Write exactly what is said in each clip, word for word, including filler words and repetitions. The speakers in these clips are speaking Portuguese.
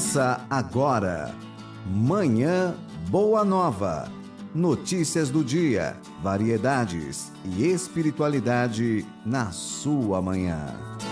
Começa agora, Manhã Boa Nova. Notícias do dia, variedades e espiritualidade na sua manhã.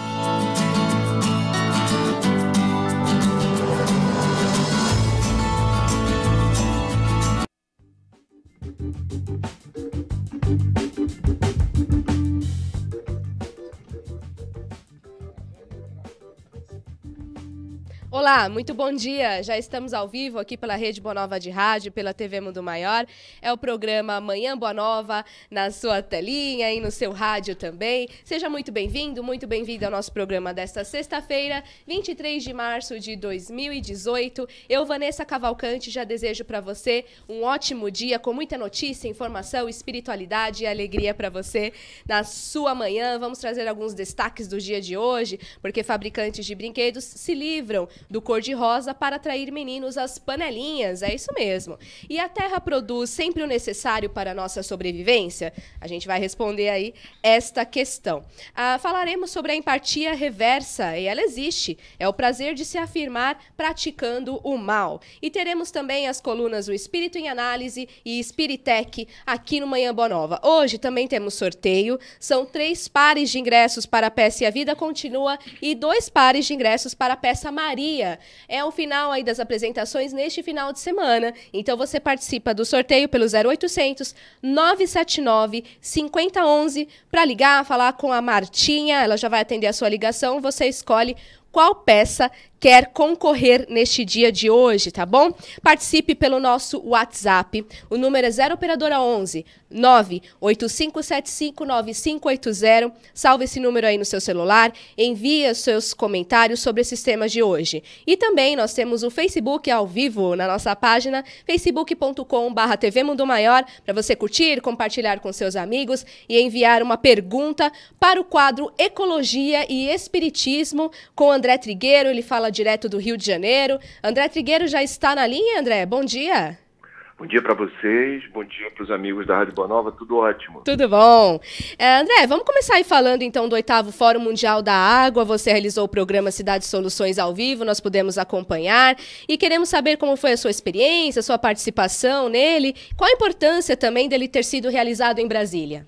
Olá, muito bom dia. Já estamos ao vivo aqui pela Rede Boa Nova de Rádio, pela T V Mundo Maior. É o programa Manhã Boa Nova na sua telinha e no seu rádio também. Seja muito bem-vindo, muito bem-vindo ao nosso programa desta sexta-feira, vinte e três de março de dois mil e dezoito. Eu, Vanessa Cavalcante, já desejo para você um ótimo dia com muita notícia, informação, espiritualidade e alegria para você na sua manhã. Vamos trazer alguns destaques do dia de hoje, porque fabricantes de brinquedos se livram do cor-de-rosa para atrair meninos às panelinhas, é isso mesmo. E a Terra produz sempre o necessário para a nossa sobrevivência? A gente vai responder aí esta questão. Ah, falaremos sobre a empatia reversa, e ela existe. É o prazer de se afirmar praticando o mal. E teremos também as colunas O Espírito em Análise e Espiritec aqui no Manhã Boa Nova. Hoje também temos sorteio, são três pares de ingressos para a peça E a Vida Continua e dois pares de ingressos para a peça Maria. É o final aí das apresentações neste final de semana. Então você participa do sorteio pelo zero oitocentos, nove sete nove, cinco zero um um para ligar, falar com a Martinha. Ela já vai atender a sua ligação. Você escolhe qual peça quer concorrer neste dia de hoje, tá bom? Participe pelo nosso WhatsApp. O número é zero operadora onze, nove oito cinco sete cinco nove cinco oito zero. Salve esse número aí no seu celular. Envie os seus comentários sobre esses temas de hoje. E também nós temos o Facebook ao vivo na nossa página, facebook ponto com barra T V Mundo Maior, para você curtir, compartilhar com seus amigos e enviar uma pergunta para o quadro Ecologia e Espiritismo com André Trigueiro. Ele fala direto do Rio de Janeiro. André Trigueiro já está na linha, André? Bom dia. Bom dia para vocês, bom dia para os amigos da Rádio Boa Nova, tudo ótimo. Tudo bom. É, André, vamos começar aí falando então do oitavo Fórum Mundial da Água. Você realizou o programa Cidade Soluções ao vivo, nós pudemos acompanhar e queremos saber como foi a sua experiência, a sua participação nele, qual a importância também dele ter sido realizado em Brasília.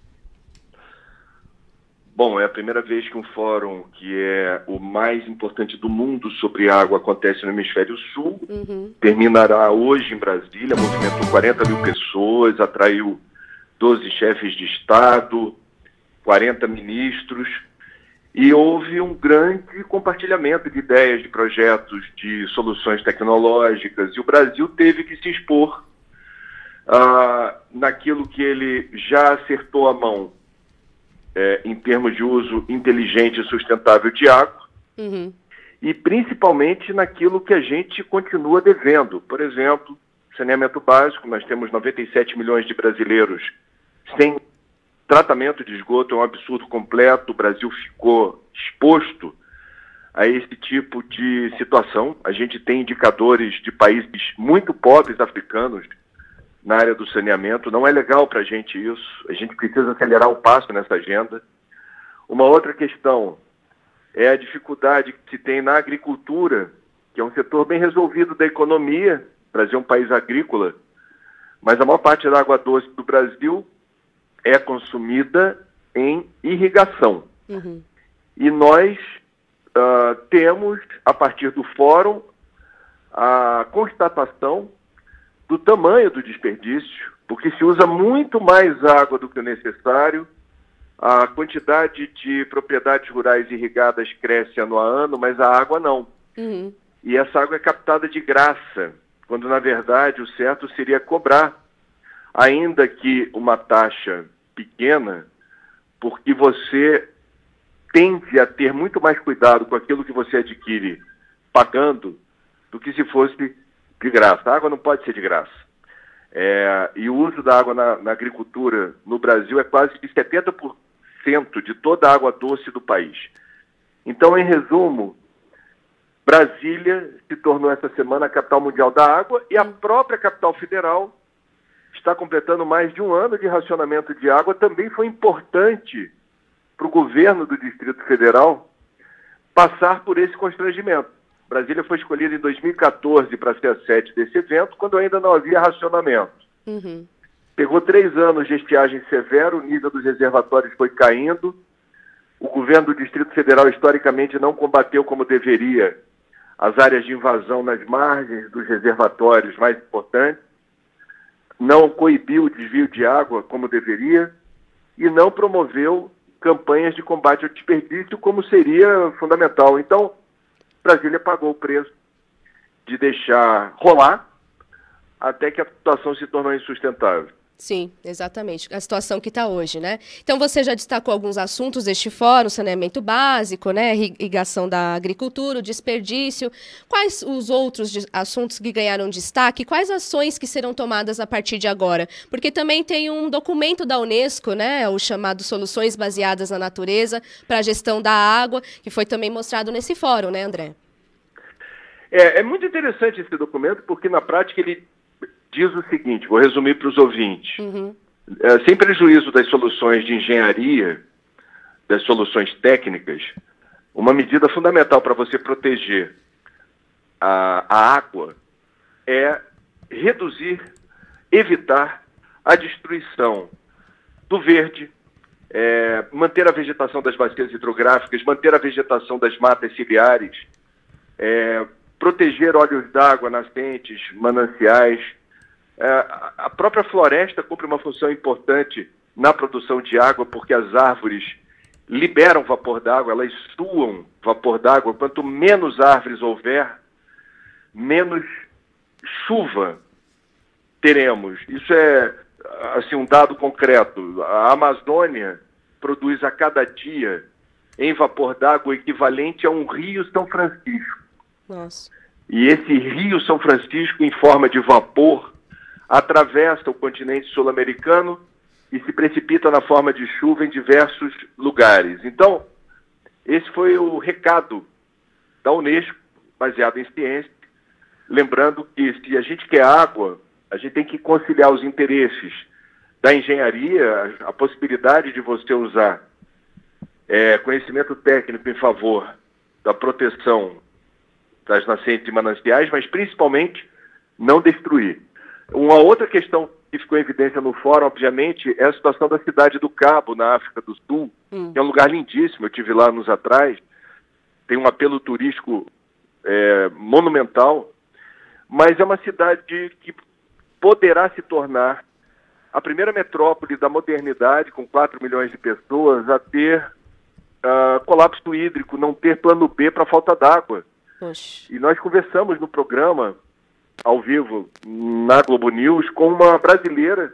Bom, é a primeira vez que um fórum que é o mais importante do mundo sobre água acontece no Hemisfério Sul. Uhum. Terminará hoje em Brasília, movimentou quarenta mil pessoas, atraiu doze chefes de Estado, quarenta ministros, e houve um grande compartilhamento de ideias, de projetos, de soluções tecnológicas, e o Brasil teve que se expor uh, naquilo que ele já acertou a mão, É, em termos de uso inteligente e sustentável de água, uhum. e principalmente naquilo que a gente continua devendo. Por exemplo, saneamento básico, nós temos noventa e sete milhões de brasileiros sem tratamento de esgoto, é um absurdo completo. O Brasil ficou exposto a esse tipo de situação. A gente tem indicadores de países muito pobres africanos na área do saneamento. Não é legal para a gente isso, a gente precisa acelerar o passo nessa agenda. Uma outra questão é a dificuldade que se tem na agricultura, que é um setor bem resolvido da economia. O Brasil é um país agrícola, mas a maior parte da água doce do Brasil é consumida em irrigação. Uhum. E nós uh, temos, a partir do fórum, a constatação do tamanho do desperdício, porque se usa muito mais água do que o necessário, a quantidade de propriedades rurais irrigadas cresce ano a ano, mas a água não. Uhum. E essa água é captada de graça, quando na verdade o certo seria cobrar, ainda que uma taxa pequena, porque você tende a ter muito mais cuidado com aquilo que você adquire pagando do que se fosse de graça. A água não pode ser de graça. É, e o uso da água na, na agricultura no Brasil é quase de setenta por cento de toda a água doce do país. Então, em resumo, Brasília se tornou essa semana a capital mundial da água e a própria capital federal está completando mais de um ano de racionamento de água. Também foi importante para o governo do Distrito Federal passar por esse constrangimento. Brasília foi escolhida em dois mil e quatorze para ser a sede desse evento, quando ainda não havia racionamento. Uhum. Pegou três anos de estiagem severa, o nível dos reservatórios foi caindo, o governo do Distrito Federal, historicamente, não combateu como deveria as áreas de invasão nas margens dos reservatórios mais importantes, não coibiu o desvio de água como deveria e não promoveu campanhas de combate ao desperdício como seria fundamental. Então, Brasília pagou o preço de deixar rolar até que a situação se tornou insustentável. Sim, exatamente. A situação que está hoje, né? Então, você já destacou alguns assuntos deste fórum, saneamento básico, né? Irrigação da agricultura, o desperdício. Quais os outros assuntos que ganharam destaque? Quais ações que serão tomadas a partir de agora? Porque também tem um documento da Unesco, né? O chamado Soluções Baseadas na Natureza para a Gestão da Água, que foi também mostrado nesse fórum, né, André? É, é muito interessante esse documento, porque na prática ele diz o seguinte, vou resumir para os ouvintes. Uhum. É, sem prejuízo das soluções de engenharia, das soluções técnicas, uma medida fundamental para você proteger a, a água é reduzir, evitar a destruição do verde, é, manter a vegetação das bacias hidrográficas, manter a vegetação das matas ciliares, é, proteger olhos d'água, nascentes, mananciais. A própria floresta cumpre uma função importante na produção de água, porque as árvores liberam vapor d'água, elas suam vapor d'água. Quanto menos árvores houver, menos chuva teremos. Isso é assim, um dado concreto. A Amazônia produz a cada dia em vapor d'água o equivalente a um rio São Francisco. Nossa. E esse rio São Francisco, em forma de vapor, atravessa o continente sul-americano e se precipita na forma de chuva em diversos lugares. Então, esse foi o recado da Unesco, baseado em ciência, lembrando que se a gente quer água, a gente tem que conciliar os interesses da engenharia, a possibilidade de você usar é, conhecimento técnico em favor da proteção das nascentes e mananciais, mas principalmente não destruir. Uma outra questão que ficou em evidência no fórum, obviamente, é a situação da cidade do Cabo, na África do Sul, hum. que é um lugar lindíssimo, eu estive lá anos atrás, tem um apelo turístico é, monumental, mas é uma cidade que poderá se tornar a primeira metrópole da modernidade, com quatro milhões de pessoas, a ter uh, colapso hídrico, não ter plano B para falta d'água. E nós conversamos no programa, ao vivo, na Globo News, com uma brasileira,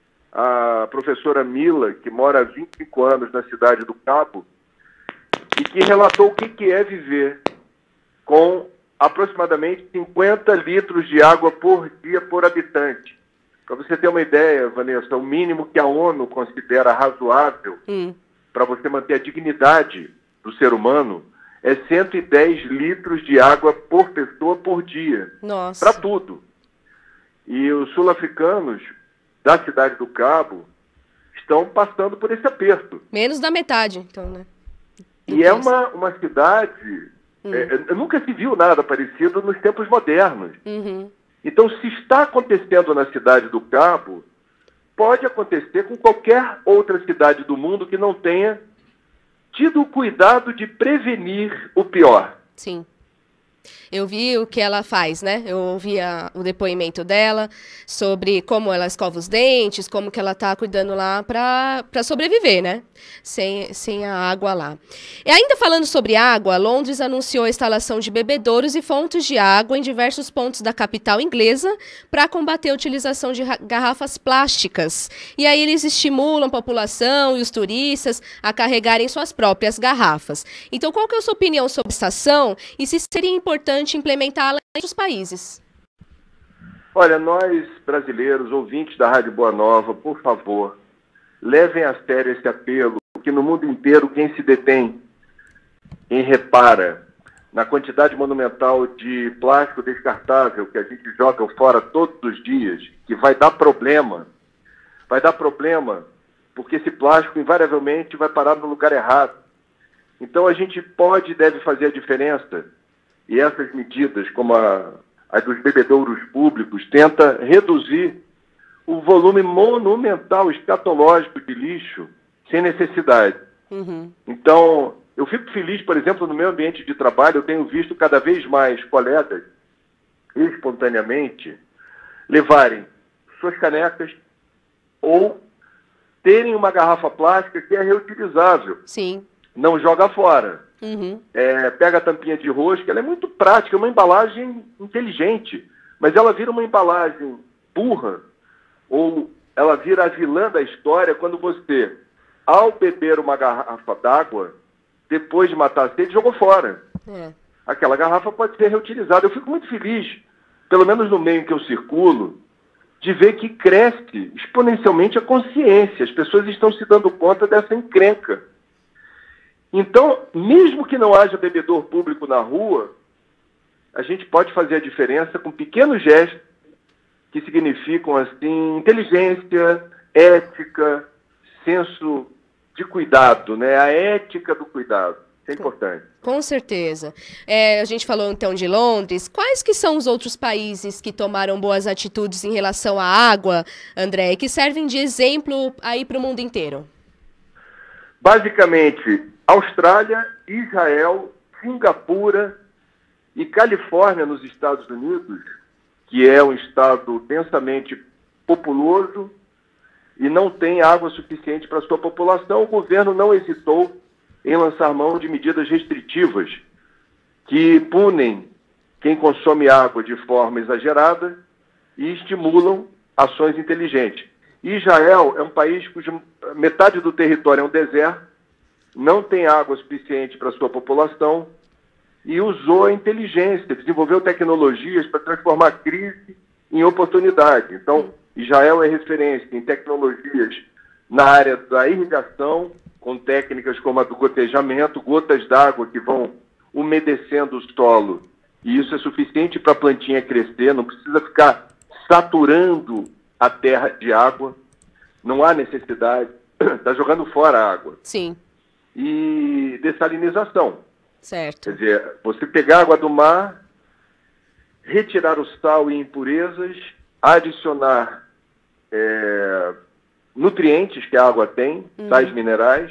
a professora Mila, que mora há vinte e cinco anos na cidade do Cabo, e que relatou o que, que é viver com aproximadamente cinquenta litros de água por dia por habitante. Para você ter uma ideia, Vanessa, o mínimo que a ONU considera razoável hum. para você manter a dignidade do ser humano é cento e dez litros de água por pessoa por dia. Nossa. Para tudo. E os sul-africanos da cidade do Cabo estão passando por esse aperto. Menos da metade, então, né? E é uma, uma cidade... Hum. É, nunca se viu nada parecido nos tempos modernos. Uhum. Então, se está acontecendo na cidade do Cabo, pode acontecer com qualquer outra cidade do mundo que não tenha tido o cuidado de prevenir o pior. Sim. Eu vi o que ela faz, né? Eu ouvi a, o depoimento dela sobre como ela escova os dentes, como que ela está cuidando lá para sobreviver, né? Sem, sem a água lá. E ainda falando sobre água, Londres anunciou a instalação de bebedouros e fontes de água em diversos pontos da capital inglesa para combater a utilização de garrafas plásticas. E aí eles estimulam a população e os turistas a carregarem suas próprias garrafas. Então, qual que é a sua opinião sobre essa ação e se seria importante importante implementá-la em outros países? Olha, nós, brasileiros, ouvintes da Rádio Boa Nova, por favor, levem a sério esse apelo, porque no mundo inteiro quem se detém, quem repara na quantidade monumental de plástico descartável que a gente joga fora todos os dias, que vai dar problema, vai dar problema, porque esse plástico invariavelmente vai parar no lugar errado. Então a gente pode e deve fazer a diferença e essas medidas, como a, a dos bebedouros públicos, tenta reduzir o volume monumental, escatológico de lixo sem necessidade. Uhum. Então, eu fico feliz, por exemplo, no meu ambiente de trabalho, eu tenho visto cada vez mais colegas, espontaneamente, levarem suas canecas ou terem uma garrafa plástica que é reutilizável. Sim. Não joga fora. Uhum. É, pega a tampinha de rosca, ela é muito prática, é uma embalagem inteligente, mas ela vira uma embalagem burra, ou ela vira a vilã da história quando você, ao beber uma garrafa d'água, depois de matar a sede, jogou fora. É. Aquela garrafa pode ser reutilizada. Eu fico muito feliz, pelo menos no meio em que eu circulo, de ver que cresce exponencialmente a consciência. As pessoas estão se dando conta dessa encrenca. Então, mesmo que não haja bebedor público na rua, a gente pode fazer a diferença com pequenos gestos que significam, assim, inteligência, ética, senso de cuidado, né? A ética do cuidado. Isso é importante. Com certeza. É, a gente falou, então, de Londres. Quais que são os outros países que tomaram boas atitudes em relação à água, André, e que servem de exemplo aí para o mundo inteiro? Basicamente, Austrália, Israel, Singapura e Califórnia, nos Estados Unidos, que é um estado densamente populoso e não tem água suficiente para a sua população, o governo não hesitou em lançar mão de medidas restritivas que punem quem consome água de forma exagerada e estimulam ações inteligentes. Israel é um país cuja metade do território é um deserto, não tem água suficiente para a sua população e usou a inteligência, desenvolveu tecnologias para transformar a crise em oportunidade. Então, Israel é referência em tecnologias na área da irrigação, com técnicas como a do gotejamento, gotas d'água que vão umedecendo o solo. E isso é suficiente para a plantinha crescer, não precisa ficar saturando a terra de água. Não há necessidade. Está jogando fora a água. Sim. E dessalinização. Certo. Quer dizer, você pegar a água do mar, retirar o sal e impurezas, adicionar é, nutrientes que a água tem, uhum. sais minerais,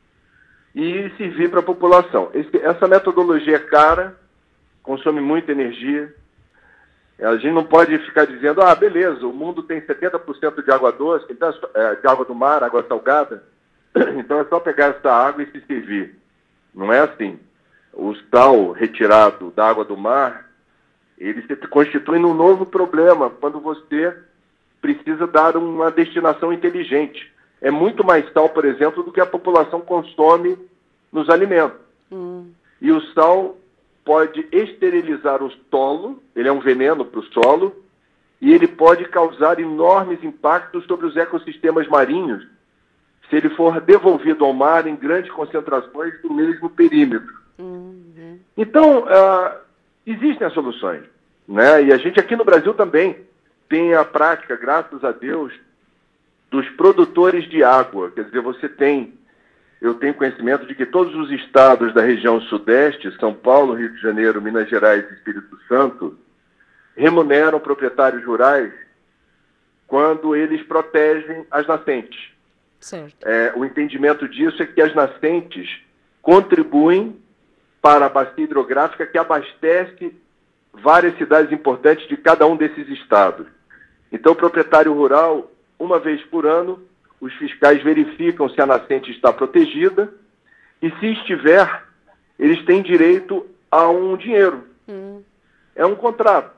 e servir para a população. Esse, essa metodologia é cara, consome muita energia. A gente não pode ficar dizendo, ah, beleza, o mundo tem setenta por cento de água doce, então, é, de água do mar, água salgada, então é só pegar essa água e se servir. Não é assim. O sal retirado da água do mar, ele se constitui num novo problema quando você precisa dar uma destinação inteligente. É muito mais sal, por exemplo, do que a população consome nos alimentos. Hum. E o sal pode esterilizar o solo, ele é um veneno para o solo, e ele pode causar enormes impactos sobre os ecossistemas marinhos, se ele for devolvido ao mar em grandes concentrações do mesmo perímetro. Uhum. Então, uh, existem as soluções, né? E a gente aqui no Brasil também tem a prática, graças a Deus, dos produtores de água. Quer dizer, você tem, eu tenho conhecimento de que todos os estados da região sudeste, São Paulo, Rio de Janeiro, Minas Gerais e Espírito Santo, remuneram proprietários rurais quando eles protegem as nascentes. Certo. É, o entendimento disso é que as nascentes contribuem para a bacia hidrográfica que abastece várias cidades importantes de cada um desses estados. Então, o proprietário rural, uma vez por ano, os fiscais verificam se a nascente está protegida e, se estiver, eles têm direito a um dinheiro. Hum. É um contrato.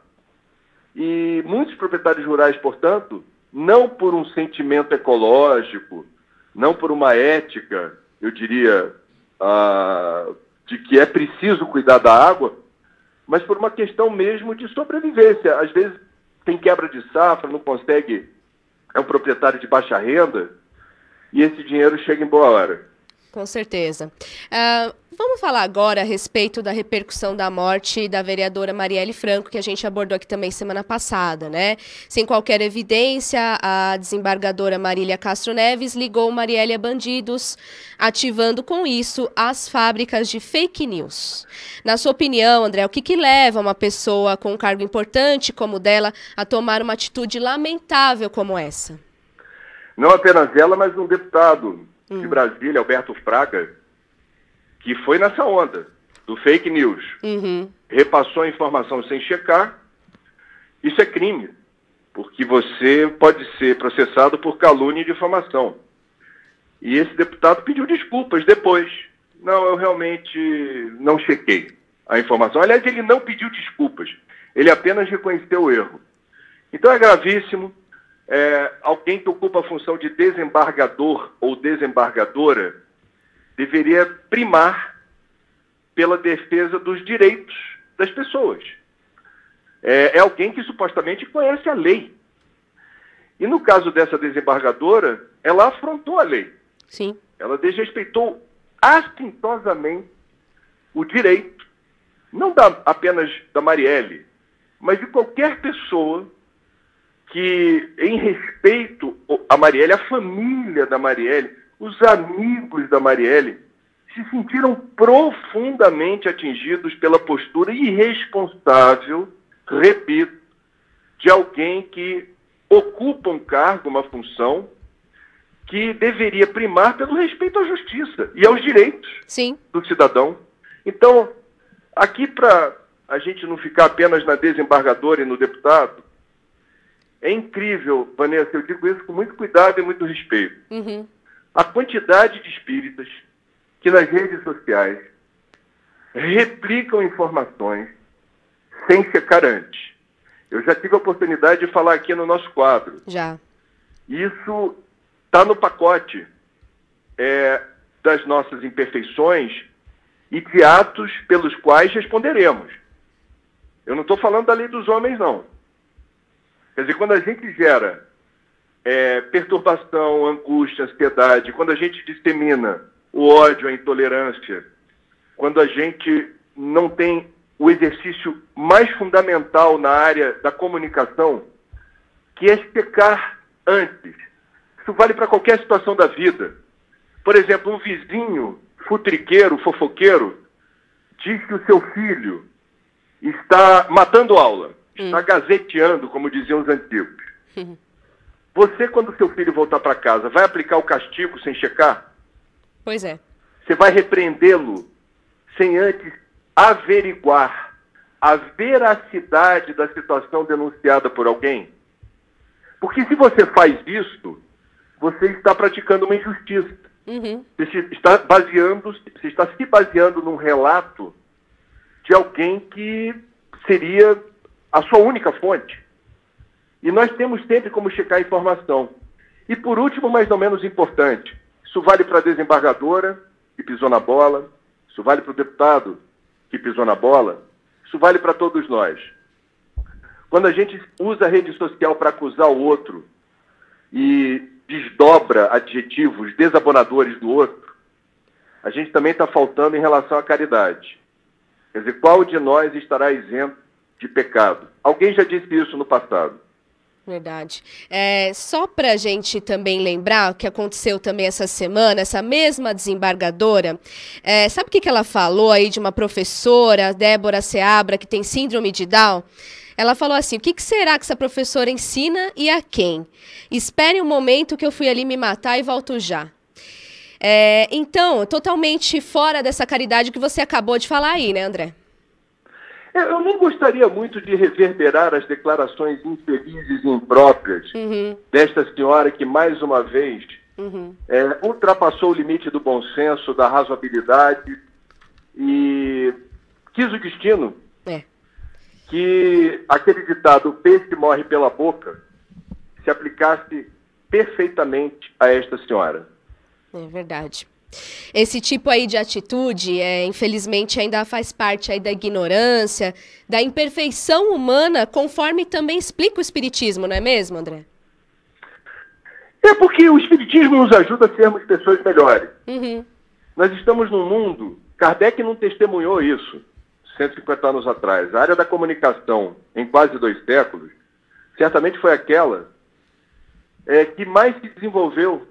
E muitos proprietários rurais, portanto, não por um sentimento ecológico, não por uma ética, eu diria, ah, de que é preciso cuidar da água, mas por uma questão mesmo de sobrevivência. Às vezes tem quebra de safra, não consegue, é um proprietário de baixa renda, e esse dinheiro chega em boa hora. Com certeza. Uh, vamos falar agora a respeito da repercussão da morte da vereadora Marielle Franco, que a gente abordou aqui também semana passada, né? Sem qualquer evidência, a desembargadora Marília Castro Neves ligou Marielle a bandidos, ativando com isso as fábricas de fake news. Na sua opinião, André, o que, que leva uma pessoa com um cargo importante como o dela a tomar uma atitude lamentável como essa? Não apenas ela, mas um deputado de Brasília, Alberto Fraga, que foi nessa onda do fake news. Uhum. Repassou a informação sem checar. Isso é crime, porque você pode ser processado por calúnia e difamação. E esse deputado pediu desculpas depois. Não, eu realmente não chequei a informação. Aliás, ele não pediu desculpas. Ele apenas reconheceu o erro. Então é gravíssimo. É, alguém que ocupa a função de desembargador ou desembargadora deveria primar pela defesa dos direitos das pessoas. É, é alguém que supostamente conhece a lei. E no caso dessa desembargadora, ela afrontou a lei. Sim. Ela desrespeitou astintosamente o direito, não da, apenas da Marielle, mas de qualquer pessoa que, em respeito a Marielle, a família da Marielle, os amigos da Marielle, se sentiram profundamente atingidos pela postura irresponsável, repito, de alguém que ocupa um cargo, uma função, que deveria primar pelo respeito à justiça e aos direitos Sim. do cidadão. Então, aqui para a gente não ficar apenas na desembargadora e no deputado, é incrível, Vanessa, eu digo isso com muito cuidado e muito respeito. Uhum. A quantidade de espíritas que nas redes sociais replicam informações sem checar antes. Eu já tive a oportunidade de falar aqui no nosso quadro. Já. Isso está no pacote é, das nossas imperfeições e de atos pelos quais responderemos. Eu não estou falando da lei dos homens, não. Quer dizer, quando a gente gera é, perturbação, angústia, ansiedade, quando a gente dissemina o ódio, a intolerância, quando a gente não tem o exercício mais fundamental na área da comunicação, que é checar antes. Isso vale para qualquer situação da vida. Por exemplo, um vizinho futriqueiro, fofoqueiro, diz que o seu filho está matando aula. Está hum. gazeteando, como diziam os antigos. Hum. Você, quando seu filho voltar para casa, vai aplicar o castigo sem checar? Pois é. Você vai repreendê-lo sem antes averiguar a veracidade da situação denunciada por alguém? Porque se você faz isso, você está praticando uma injustiça. Uhum. Você está baseando, você está se baseando num relato de alguém que seria a sua única fonte. E nós temos sempre como checar a informação. E por último, mas não menos importante, isso vale para a desembargadora que pisou na bola, isso vale para o deputado que pisou na bola, isso vale para todos nós. Quando a gente usa a rede social para acusar o outro e desdobra adjetivos desabonadores do outro, a gente também está faltando em relação à caridade. Quer dizer, qual de nós estará isento de pecado? Alguém já disse isso no passado. Verdade. É, só para a gente também lembrar o que aconteceu também essa semana, essa mesma desembargadora, é, sabe o que, que ela falou aí de uma professora, Débora Seabra, que tem síndrome de Down? Ela falou assim, o que, que será que essa professora ensina e a quem? Espere um momento que eu fui ali me matar e volto já. É, então, totalmente fora dessa caridade que você acabou de falar aí, né, André? Eu nem gostaria muito de reverberar as declarações infelizes e impróprias uhum. desta senhora que, mais uma vez, uhum. é, ultrapassou o limite do bom senso, da razoabilidade e quis o destino é. que aquele ditado, o peixe morre pela boca, se aplicasse perfeitamente a esta senhora. É verdade. Esse tipo aí de atitude, é, infelizmente, ainda faz parte aí da ignorância, da imperfeição humana, conforme também explica o Espiritismo, não é mesmo, André? É porque o Espiritismo nos ajuda a sermos pessoas melhores. Uhum. Nós estamos num mundo, Kardec não testemunhou isso cento e cinquenta anos atrás. A área da comunicação, em quase dois séculos, certamente foi aquela é, que mais se desenvolveu.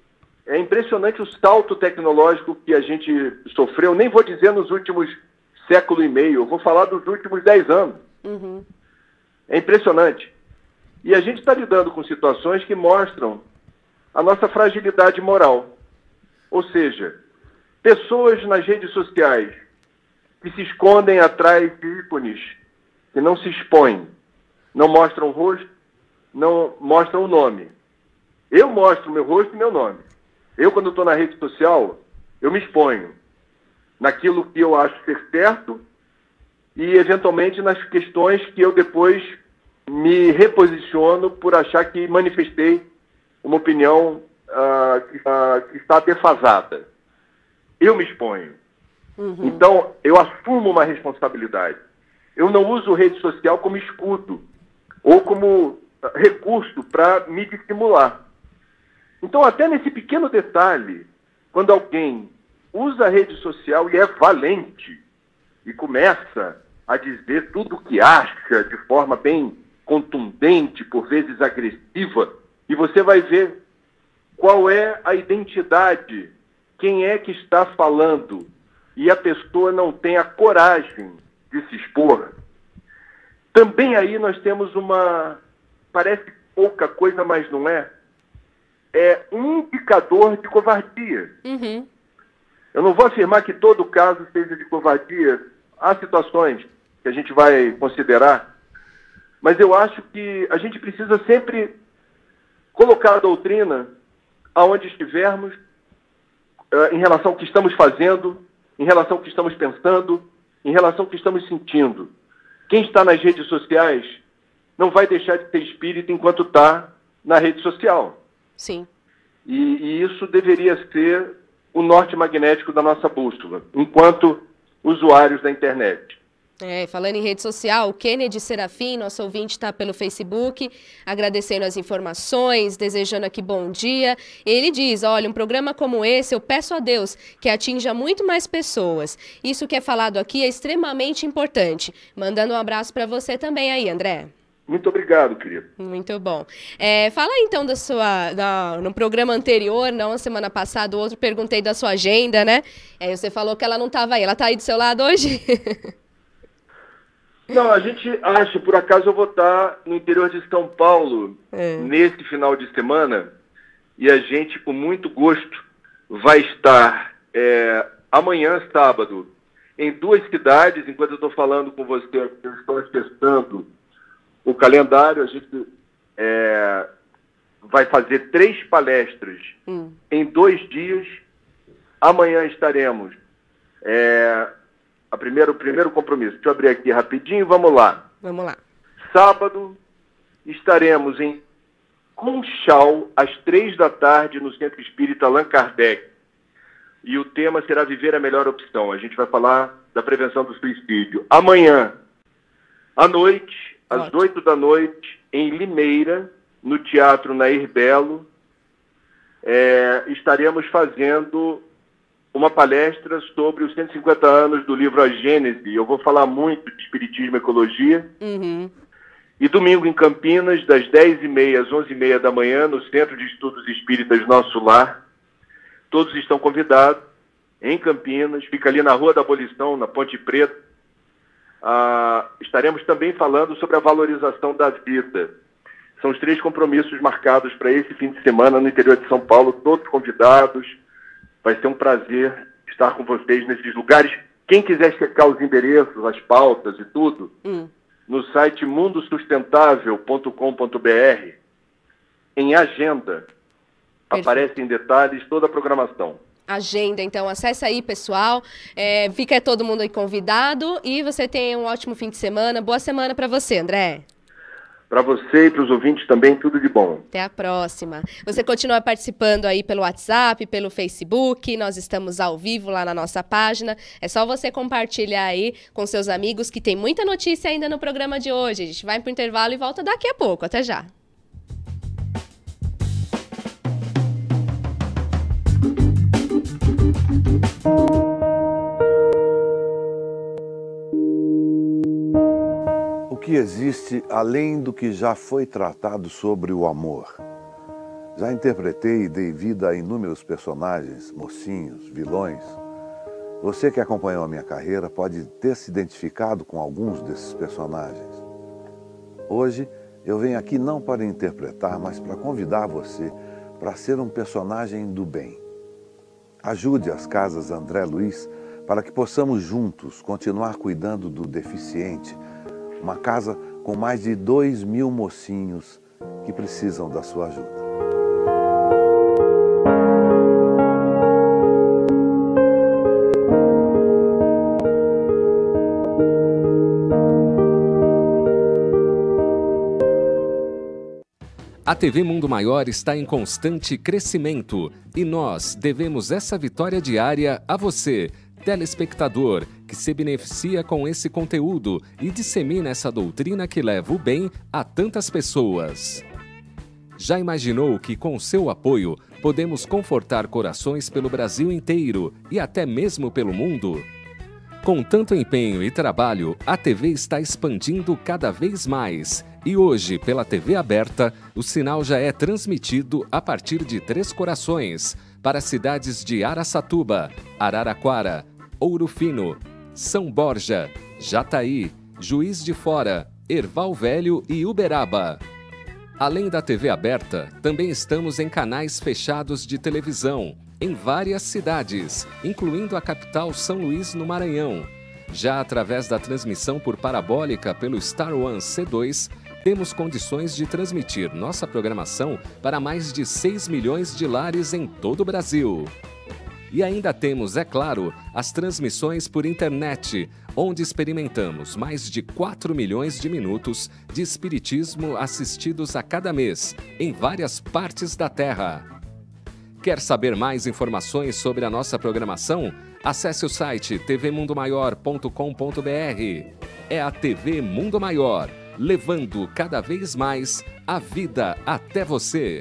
É impressionante o salto tecnológico que a gente sofreu, nem vou dizer nos últimos século e meio, eu vou falar dos últimos dez anos. Uhum. É impressionante. E a gente está lidando com situações que mostram a nossa fragilidade moral. Ou seja, pessoas nas redes sociais que se escondem atrás de ícones, que não se expõem, não mostram o rosto, não mostram o nome. Eu mostro meu rosto e meu nome. Eu, quando estou na rede social, eu me exponho naquilo que eu acho ser certo e, eventualmente, nas questões que eu depois me reposiciono por achar que manifestei uma opinião uh, que, uh, que está defasada. Eu me exponho. Uhum. Então, eu assumo uma responsabilidade. Eu não uso rede social como escudo ou como recurso para me dissimular. Então, até nesse pequeno detalhe, quando alguém usa a rede social e é valente e começa a dizer tudo o que acha de forma bem contundente, por vezes agressiva, e você vai ver qual é a identidade, quem é que está falando, e a pessoa não tem a coragem de se expor. Também aí nós temos uma, parece pouca coisa, mas não é, é um indicador de covardia. Uhum. Eu não vou afirmar que todo caso seja de covardia. Há situações que a gente vai considerar, mas eu acho que a gente precisa sempre colocar a doutrina aonde estivermos, uh, em relação ao que estamos fazendo, em relação ao que estamos pensando, em relação ao que estamos sentindo. Quem está nas redes sociais não vai deixar de ter espírito enquanto está na rede social. Sim. E, e isso deveria ser o norte magnético da nossa bússola, enquanto usuários da internet. É, falando em rede social, o Kennedy Serafim, nosso ouvinte, está pelo Facebook, agradecendo as informações, desejando aqui bom dia. Ele diz, olha, um programa como esse, eu peço a Deus que atinja muito mais pessoas. Isso que é falado aqui é extremamente importante. Mandando um abraço para você também aí, André. Muito obrigado, querido. Muito bom. É, fala então da sua, da, no programa anterior, não a semana passada, o outro perguntei da sua agenda, né? Aí você falou que ela não estava aí. Ela está aí do seu lado hoje? Não, a gente acha, por acaso eu vou estar no interior de São Paulo é. nesse final de semana e a gente, com muito gosto, vai estar é, amanhã, sábado, em duas cidades. Enquanto eu estou falando com você, eu estou testando o calendário, a gente é, vai fazer três palestras hum. em dois dias. Amanhã estaremos... É, A primeira, o primeiro compromisso. Deixa eu abrir aqui rapidinho, vamos lá. Vamos lá. Sábado, estaremos em Conchal, às três da tarde, no Centro Espírita Allan Kardec. E o tema será Viver a Melhor Opção. A gente vai falar da prevenção do suicídio. Amanhã, à noite, às oito da noite, em Limeira, no Teatro Nair Belo, é, estaremos fazendo uma palestra sobre os cento e cinquenta anos do livro A Gênese. Eu vou falar muito de Espiritismo e Ecologia. Uhum. E domingo em Campinas, das dez e meia às onze e meia da manhã, no Centro de Estudos Espíritas Nosso Lar. Todos estão convidados, em Campinas, fica ali na Rua da Abolição, na Ponte Preta. Ah, estaremos também falando sobre a valorização da vida. São os três compromissos marcados para esse fim de semana no interior de São Paulo, todos convidados. Vai ser um prazer estar com vocês nesses lugares. Quem quiser checar os endereços, as pautas e tudo, hum. no site mundo sustentável ponto com ponto br, em agenda, Perfeito. Aparece em detalhes toda a programação. Agenda, então, acesse aí, pessoal. É, fica todo mundo aí convidado e você tem um ótimo fim de semana. Boa semana para você, André. Para você e para os ouvintes também, tudo de bom. Até a próxima. Você continua participando aí pelo WhatsApp, pelo Facebook, nós estamos ao vivo lá na nossa página. É só você compartilhar aí com seus amigos que tem muita notícia ainda no programa de hoje. A gente vai para o intervalo e volta daqui a pouco. Até já. Música que existe além do que já foi tratado sobre o amor? Já interpretei e dei vida a inúmeros personagens, mocinhos, vilões. Você que acompanhou a minha carreira pode ter se identificado com alguns desses personagens. Hoje, eu venho aqui não para interpretar, mas para convidar você para ser um personagem do bem. Ajude as Casas André Luiz para que possamos juntos continuar cuidando do deficiente. Uma casa com mais de dois mil mocinhos que precisam da sua ajuda. A T V Mundo Maior está em constante crescimento e nós devemos essa vitória diária a você, telespectador, que se beneficia com esse conteúdo e dissemina essa doutrina que leva o bem a tantas pessoas. Já imaginou que com seu apoio podemos confortar corações pelo Brasil inteiro e até mesmo pelo mundo? Com tanto empenho e trabalho, a T V está expandindo cada vez mais. E hoje, pela T V aberta, o sinal já é transmitido a partir de Três Corações, para as cidades de Araçatuba, Araraquara, Ouro Fino, São Borja, Jataí, Juiz de Fora, Erval Velho e Uberaba. Além da T V aberta, também estamos em canais fechados de televisão, em várias cidades, incluindo a capital São Luís, no Maranhão. Já através da transmissão por parabólica pelo Star One C dois, temos condições de transmitir nossa programação para mais de seis milhões de lares em todo o Brasil. E ainda temos, é claro, as transmissões por internet, onde experimentamos mais de quatro milhões de minutos de espiritismo assistidos a cada mês, em várias partes da Terra. Quer saber mais informações sobre a nossa programação? Acesse o site t v mundo maior ponto com ponto b r. É a T V Mundo Maior, levando cada vez mais a vida até você.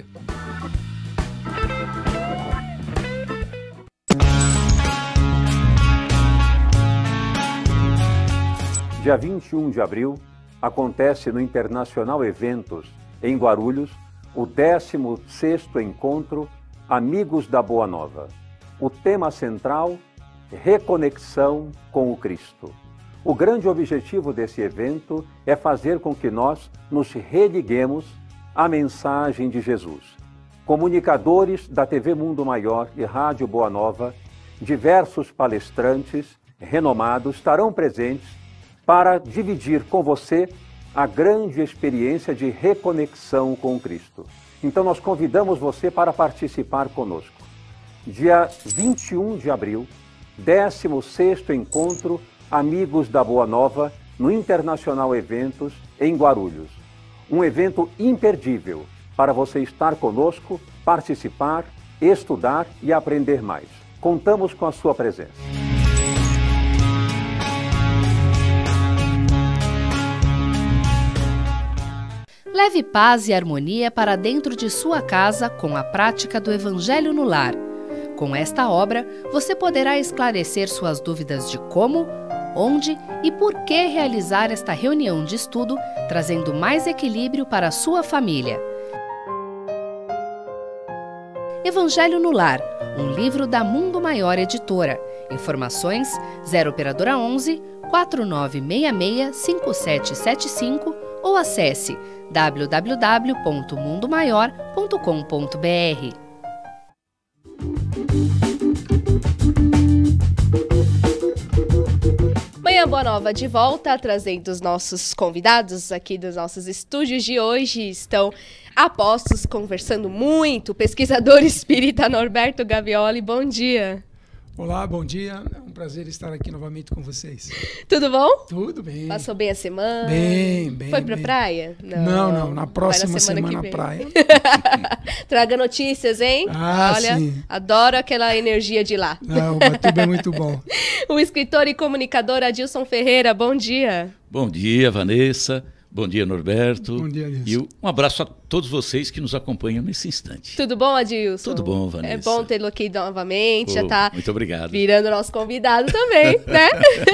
Dia vinte e um de abril, acontece no Internacional Eventos, em Guarulhos, o décimo sexto Encontro Amigos da Boa Nova. O tema central, reconexão com o Cristo. O grande objetivo desse evento é fazer com que nós nos religuemos à mensagem de Jesus. Comunicadores da T V Mundo Maior e Rádio Boa Nova, diversos palestrantes renomados estarão presentes para dividir com você a grande experiência de reconexão com Cristo. Então nós convidamos você para participar conosco. Dia vinte e um de abril, décimo sexto Encontro Amigos da Boa Nova, no Internacional Eventos, em Guarulhos. Um evento imperdível para você estar conosco, participar, estudar e aprender mais. Contamos com a sua presença. Leve paz e harmonia para dentro de sua casa com a prática do Evangelho no Lar. Com esta obra, você poderá esclarecer suas dúvidas de como, onde e por que realizar esta reunião de estudo, trazendo mais equilíbrio para a sua família. Evangelho no Lar, um livro da Mundo Maior Editora. Informações zero operadora onze, quatro nove seis seis, cinco sete sete cinco ou acesse w w w ponto mundo maior ponto com ponto b r. Manhã Boa Nova de volta, trazendo os nossos convidados aqui dos nossos estúdios de hoje. Estão apostos, conversando muito, pesquisador espírita Norberto Gavioli. Bom dia. Olá, bom dia. É um prazer estar aqui novamente com vocês. Tudo bom? Tudo bem. Passou bem a semana? Bem, bem. Foi pra bem. praia? Não, não, não, na próxima na semana, semana praia. Traga notícias, hein? Ah, Olha, sim. Adoro aquela energia de lá. Não, mas tudo é muito bom. O escritor e comunicador Adilson Ferreira, bom dia. Bom dia, Vanessa. Bom dia, Norberto. Bom dia, Adilson. E um abraço a todos vocês que nos acompanham nesse instante. Tudo bom, Adilson? Tudo bom, Vanessa. É bom tê-lo aqui novamente, oh, já está muito obrigado. Virando nosso convidado também, né?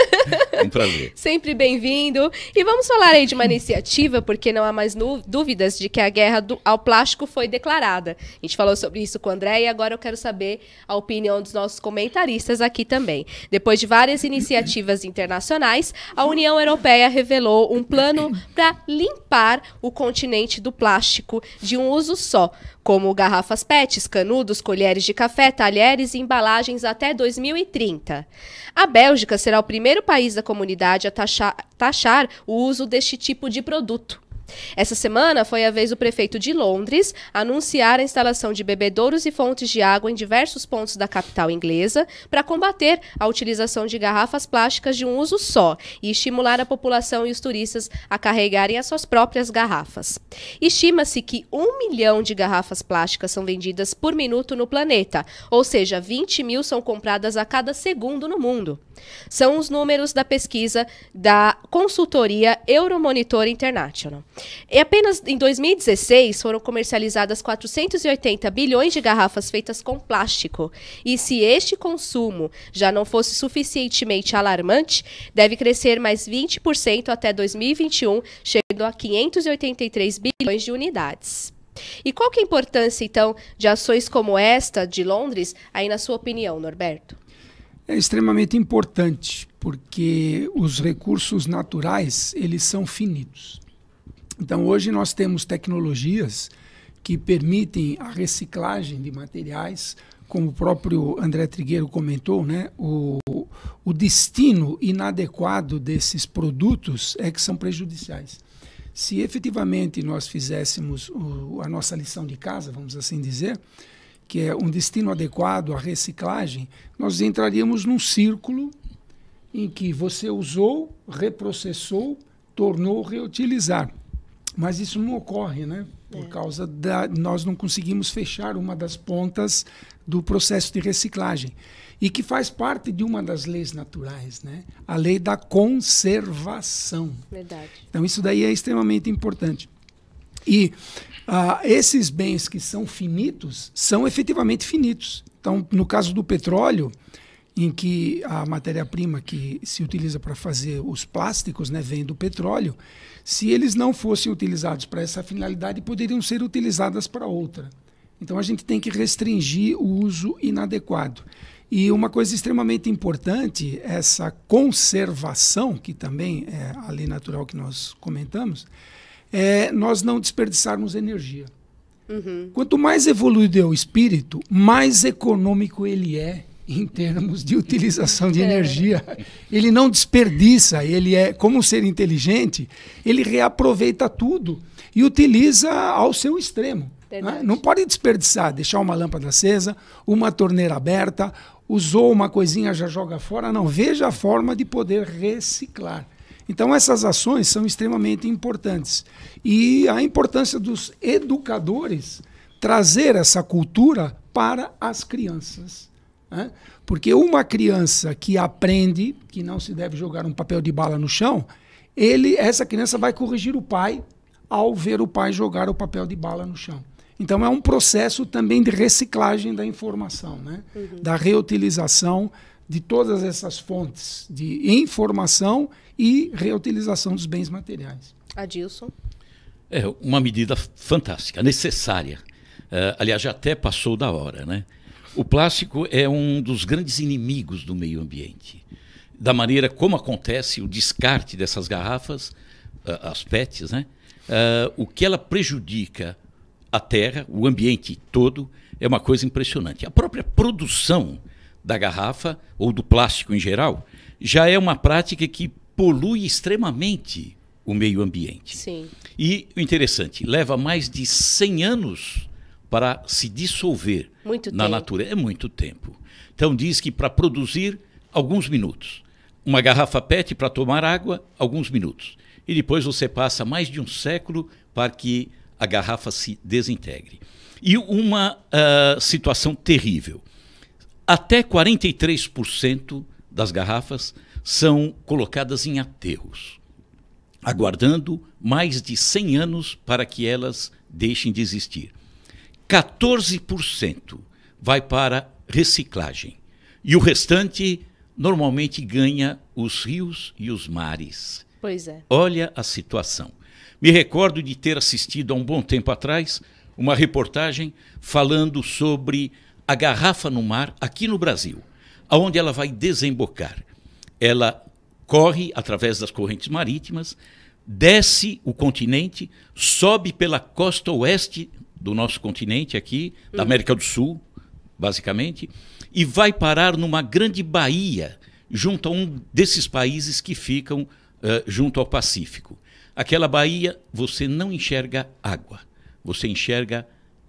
Um prazer. Sempre bem-vindo. E vamos falar aí de uma iniciativa, porque não há mais dúvidas de que a guerra do, ao plástico foi declarada. A gente falou sobre isso com o André e agora eu quero saber a opinião dos nossos comentaristas aqui também. Depois de várias iniciativas internacionais, a União Europeia revelou um plano para limpar o continente do plástico de um uso só, como garrafas P E Ts, canudos, colheres de café, talheres e embalagens até dois mil e trinta. A Bélgica será o primeiro país da comunidade a taxar, taxar o uso deste tipo de produto. Essa semana foi a vez do prefeito de Londres anunciar a instalação de bebedouros e fontes de água em diversos pontos da capital inglesa para combater a utilização de garrafas plásticas de um uso só e estimular a população e os turistas a carregarem as suas próprias garrafas. Estima-se que um milhão de garrafas plásticas são vendidas por minuto no planeta, ou seja, vinte mil são compradas a cada segundo no mundo. São os números da pesquisa da consultoria Euromonitor International. E apenas em dois mil e dezesseis foram comercializadas quatrocentos e oitenta bilhões de garrafas feitas com plástico. E se este consumo já não fosse suficientemente alarmante, deve crescer mais vinte por cento até dois mil e vinte e um, chegando a quinhentos e oitenta e três bilhões de unidades. E qual que é a importância, então, de ações como esta de Londres, aí na sua opinião, Norberto? É extremamente importante, porque os recursos naturais, eles são finitos. Então, hoje nós temos tecnologias que permitem a reciclagem de materiais, como o próprio André Trigueiro comentou, né? O, o destino inadequado desses produtos é que são prejudiciais. Se efetivamente nós fizéssemos o, a nossa lição de casa, vamos assim dizer, que é um destino adequado à reciclagem, nós entraríamos num círculo em que você usou, reprocessou, tornou reutilizar. Mas isso não ocorre, né? Por é. causa da... Nós não conseguimos fechar uma das pontas do processo de reciclagem. E que faz parte de uma das leis naturais, né? A lei da conservação. Verdade. Então, isso daí é extremamente importante. E ah, esses bens que são finitos, são efetivamente finitos. Então, no caso do petróleo, em que a matéria-prima que se utiliza para fazer os plásticos, né, vem do petróleo, se eles não fossem utilizados para essa finalidade, poderiam ser utilizadas para outra. Então, a gente tem que restringir o uso inadequado. E uma coisa extremamente importante, essa conservação, que também é a lei natural que nós comentamos, é nós não desperdiçarmos energia. Uhum. Quanto mais evoluído é o espírito, mais econômico ele é em termos de utilização de energia. Ele não desperdiça, ele é, como um ser inteligente, ele reaproveita tudo e utiliza ao seu extremo. Né? Não pode desperdiçar, deixar uma lâmpada acesa, uma torneira aberta, usou uma coisinha, já joga fora. Não, veja a forma de poder reciclar. Então, essas ações são extremamente importantes. E a importância dos educadores trazer essa cultura para as crianças. Né? Porque uma criança que aprende que não se deve jogar um papel de bala no chão, ele, essa criança vai corrigir o pai ao ver o pai jogar o papel de bala no chão. Então, é um processo também de reciclagem da informação, né? Uhum. Da reutilização de todas essas fontes de informação e reutilização dos bens materiais. Adilson? É uma medida fantástica, necessária. Uh, aliás, já até passou da hora, né? O plástico é um dos grandes inimigos do meio ambiente. Da maneira como acontece o descarte dessas garrafas, uh, as P E Ts, né? Uh, o que ela prejudica a terra, o ambiente todo, é uma coisa impressionante. A própria produção da garrafa, ou do plástico em geral, já é uma prática que polui extremamente o meio ambiente. Sim. E o interessante, leva mais de cem anos para se dissolver muito na tempo. natureza. É muito tempo. Então diz que para produzir, alguns minutos. Uma garrafa P E T para tomar água, alguns minutos. E depois você passa mais de um século para que a garrafa se desintegre. E uma uh, situação terrível. Até quarenta e três por cento das garrafas são colocadas em aterros, aguardando mais de cem anos para que elas deixem de existir. quatorze por cento vai para reciclagem. E o restante normalmente ganha os rios e os mares. Pois é. Olha a situação. Me recordo de ter assistido há um bom tempo atrás uma reportagem falando sobre a garrafa no mar aqui no Brasil, aonde ela vai desembocar. Ela corre através das correntes marítimas, desce o continente, sobe pela costa oeste do nosso continente aqui, da América do Sul, basicamente, e vai parar numa grande baía, junto a um desses países que ficam uh, junto ao Pacífico. Aquela baía, você não enxerga água, você enxerga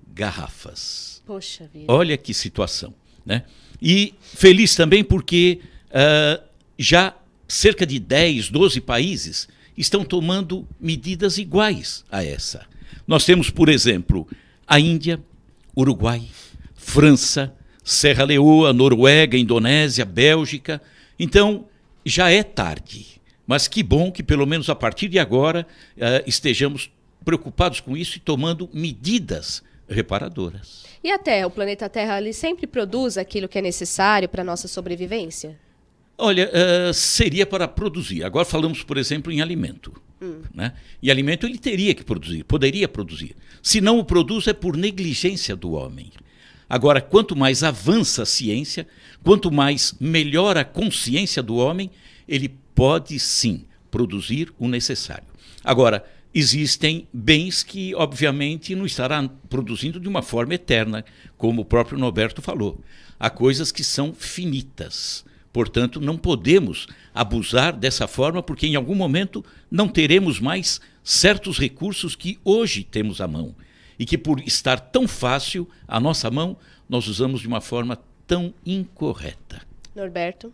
garrafas. Poxa vida. Olha que situação, né? E feliz também porque uh, já cerca de dez, doze países estão tomando medidas iguais a essa. Nós temos, por exemplo, a Índia, Uruguai, França, Serra Leoa, Noruega, Indonésia, Bélgica. Então, já é tarde. Mas que bom que, pelo menos a partir de agora, uh, estejamos preocupados com isso e tomando medidas reparadoras. E a Terra, o planeta Terra, ele sempre produz aquilo que é necessário para a nossa sobrevivência? Olha, uh, seria para produzir. Agora falamos, por exemplo, em alimento. Hum. Né? E alimento ele teria que produzir, poderia produzir. Se não o produz, é por negligência do homem. Agora, quanto mais avança a ciência, quanto mais melhora a consciência do homem, ele pode sim produzir o necessário. Agora, existem bens que, obviamente, não estará produzindo de uma forma eterna, como o próprio Norberto falou. Há coisas que são finitas. Portanto, não podemos abusar dessa forma, porque em algum momento não teremos mais certos recursos que hoje temos à mão. E que, por estar tão fácil à nossa mão, nós usamos de uma forma tão incorreta. Norberto?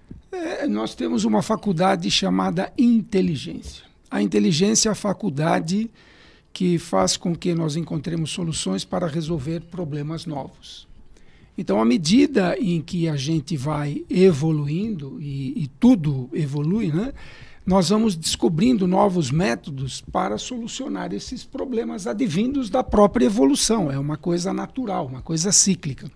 É, nós temos uma faculdade chamada inteligência. A inteligência é a faculdade que faz com que nós encontremos soluções para resolver problemas novos. Então, à medida em que a gente vai evoluindo, e, e tudo evolui, né, nós vamos descobrindo novos métodos para solucionar esses problemas advindos da própria evolução. É uma coisa natural, uma coisa cíclica.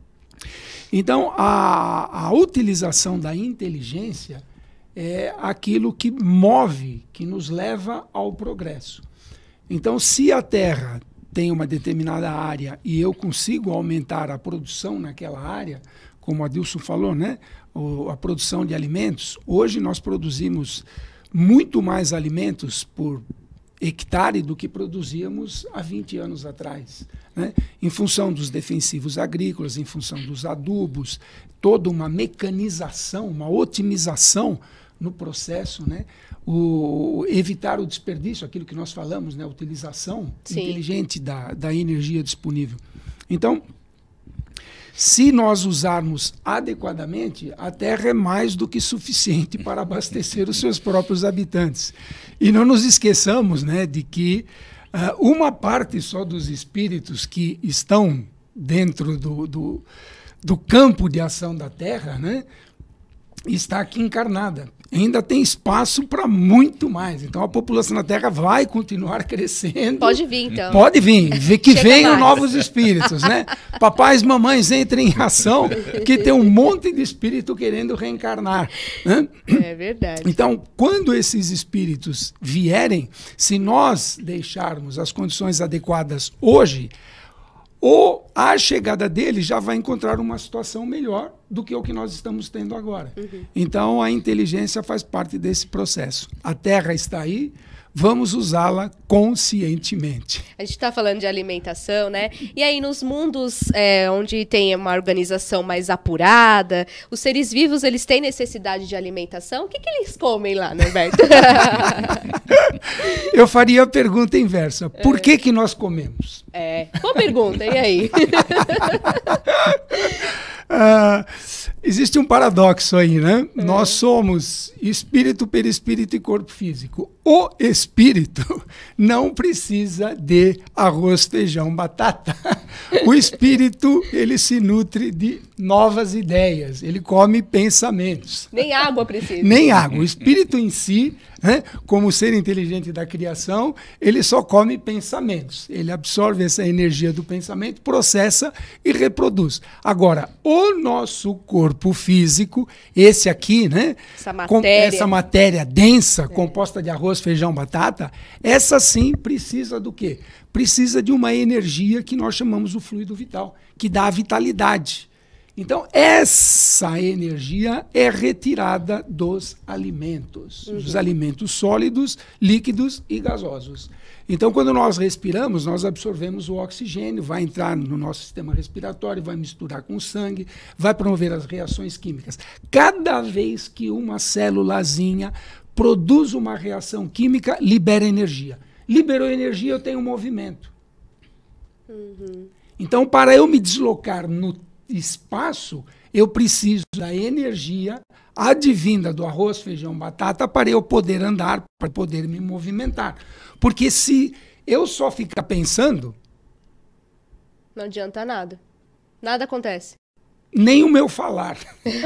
Então, a, a utilização da inteligência é aquilo que move, que nos leva ao progresso. Então, se a Terra tem uma determinada área e eu consigo aumentar a produção naquela área, como a Adilson falou, né? O, a produção de alimentos, hoje nós produzimos muito mais alimentos por hectare do que produzíamos há vinte anos atrás, né? Em função dos defensivos agrícolas, em função dos adubos, toda uma mecanização, uma otimização no processo, né? O, evitar o desperdício, aquilo que nós falamos, né? A utilização Sim. inteligente da, da energia disponível. Então, se nós usarmos adequadamente, a Terra é mais do que suficiente para abastecer os seus próprios habitantes. E não nos esqueçamos, né, de que uh, uma parte só dos espíritos que estão dentro do, do, do campo de ação da Terra, né, está aqui encarnada. Ainda tem espaço para muito mais. Então a população da Terra vai continuar crescendo. Pode vir, então. Pode vir. Vê que venham mais. Novos espíritos, né? Papais e mamães entrem em ação, que tem um monte de espírito querendo reencarnar. Né? É verdade. Então, quando esses espíritos vierem, se nós deixarmos as condições adequadas hoje, ou a chegada dele já vai encontrar uma situação melhor do que o que nós estamos tendo agora. Uhum. Então, a inteligência faz parte desse processo. A Terra está aí, vamos usá-la conscientemente. A gente está falando de alimentação, né? E aí, nos mundos é, onde tem uma organização mais apurada, os seres vivos, eles têm necessidade de alimentação? O que, que eles comem lá, Norberto? Eu faria a pergunta inversa. Por é. que, que nós comemos? É, boa pergunta. E aí? uh, existe um paradoxo aí, né? É. Nós somos espírito, perispírito e corpo físico. o espírito não precisa de arroz, feijão, batata. O espírito, ele se nutre de novas ideias, ele come pensamentos. Nem água precisa. Nem água. O espírito em si, né, como ser inteligente da criação, ele só come pensamentos. Ele absorve essa energia do pensamento, processa e reproduz. Agora, o nosso corpo físico, esse aqui, né, essa matéria, com, essa matéria densa, é. composta de arroz, feijão, batata, essa sim precisa do quê? Precisa de uma energia que nós chamamos o fluido vital, que dá a vitalidade. Então, essa energia é retirada dos alimentos, uhum. dos alimentos sólidos, líquidos e gasosos. Então, quando nós respiramos, nós absorvemos o oxigênio, vai entrar no nosso sistema respiratório, vai misturar com o sangue, vai promover as reações químicas. Cada vez que uma célulazinha produz uma reação química, libera energia. Liberou energia, eu tenho um movimento. Uhum. Então, para eu me deslocar no espaço, eu preciso da energia advinda do arroz, feijão, batata para eu poder andar, para poder me movimentar. Porque se eu só ficar pensando... Não adianta nada. Nada acontece. Nem o meu falar.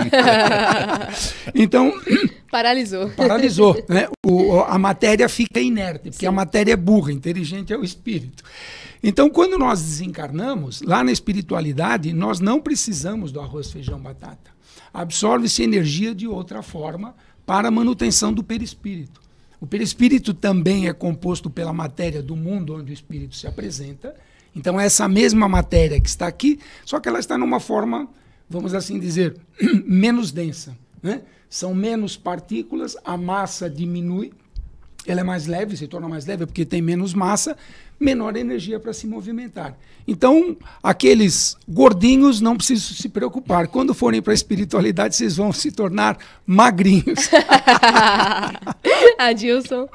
Então... Paralisou. Paralisou. Né? O, a matéria fica inerte, porque Sim. a matéria é burra, inteligente é o espírito. Então, quando nós desencarnamos, lá na espiritualidade, nós não precisamos do arroz, feijão, batata. Absorve-se energia de outra forma para a manutenção do perispírito. O perispírito também é composto pela matéria do mundo onde o espírito se apresenta. Então, essa mesma matéria que está aqui, só que ela está numa forma, vamos assim dizer, menos densa, né? São menos partículas, a massa diminui, ela é mais leve, se torna mais leve porque tem menos massa, menor energia para se movimentar. Então, aqueles gordinhos não precisam se preocupar. Quando forem para a espiritualidade, vocês vão se tornar magrinhos. Adilson.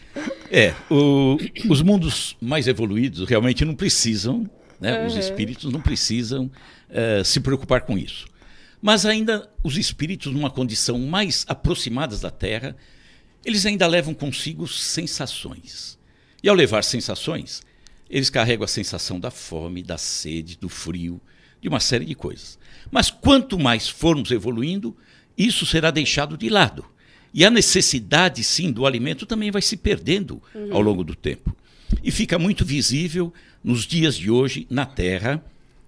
É, o, os mundos mais evoluídos realmente não precisam, né, uhum. os espíritos não precisam uh, se preocupar com isso. Mas ainda os espíritos, numa condição mais aproximadas da Terra, eles ainda levam consigo sensações. E ao levar sensações, eles carregam a sensação da fome, da sede, do frio, de uma série de coisas. Mas quanto mais formos evoluindo, isso será deixado de lado. E a necessidade, sim, do alimento também vai se perdendo uhum. ao longo do tempo. E fica muito visível nos dias de hoje, na Terra,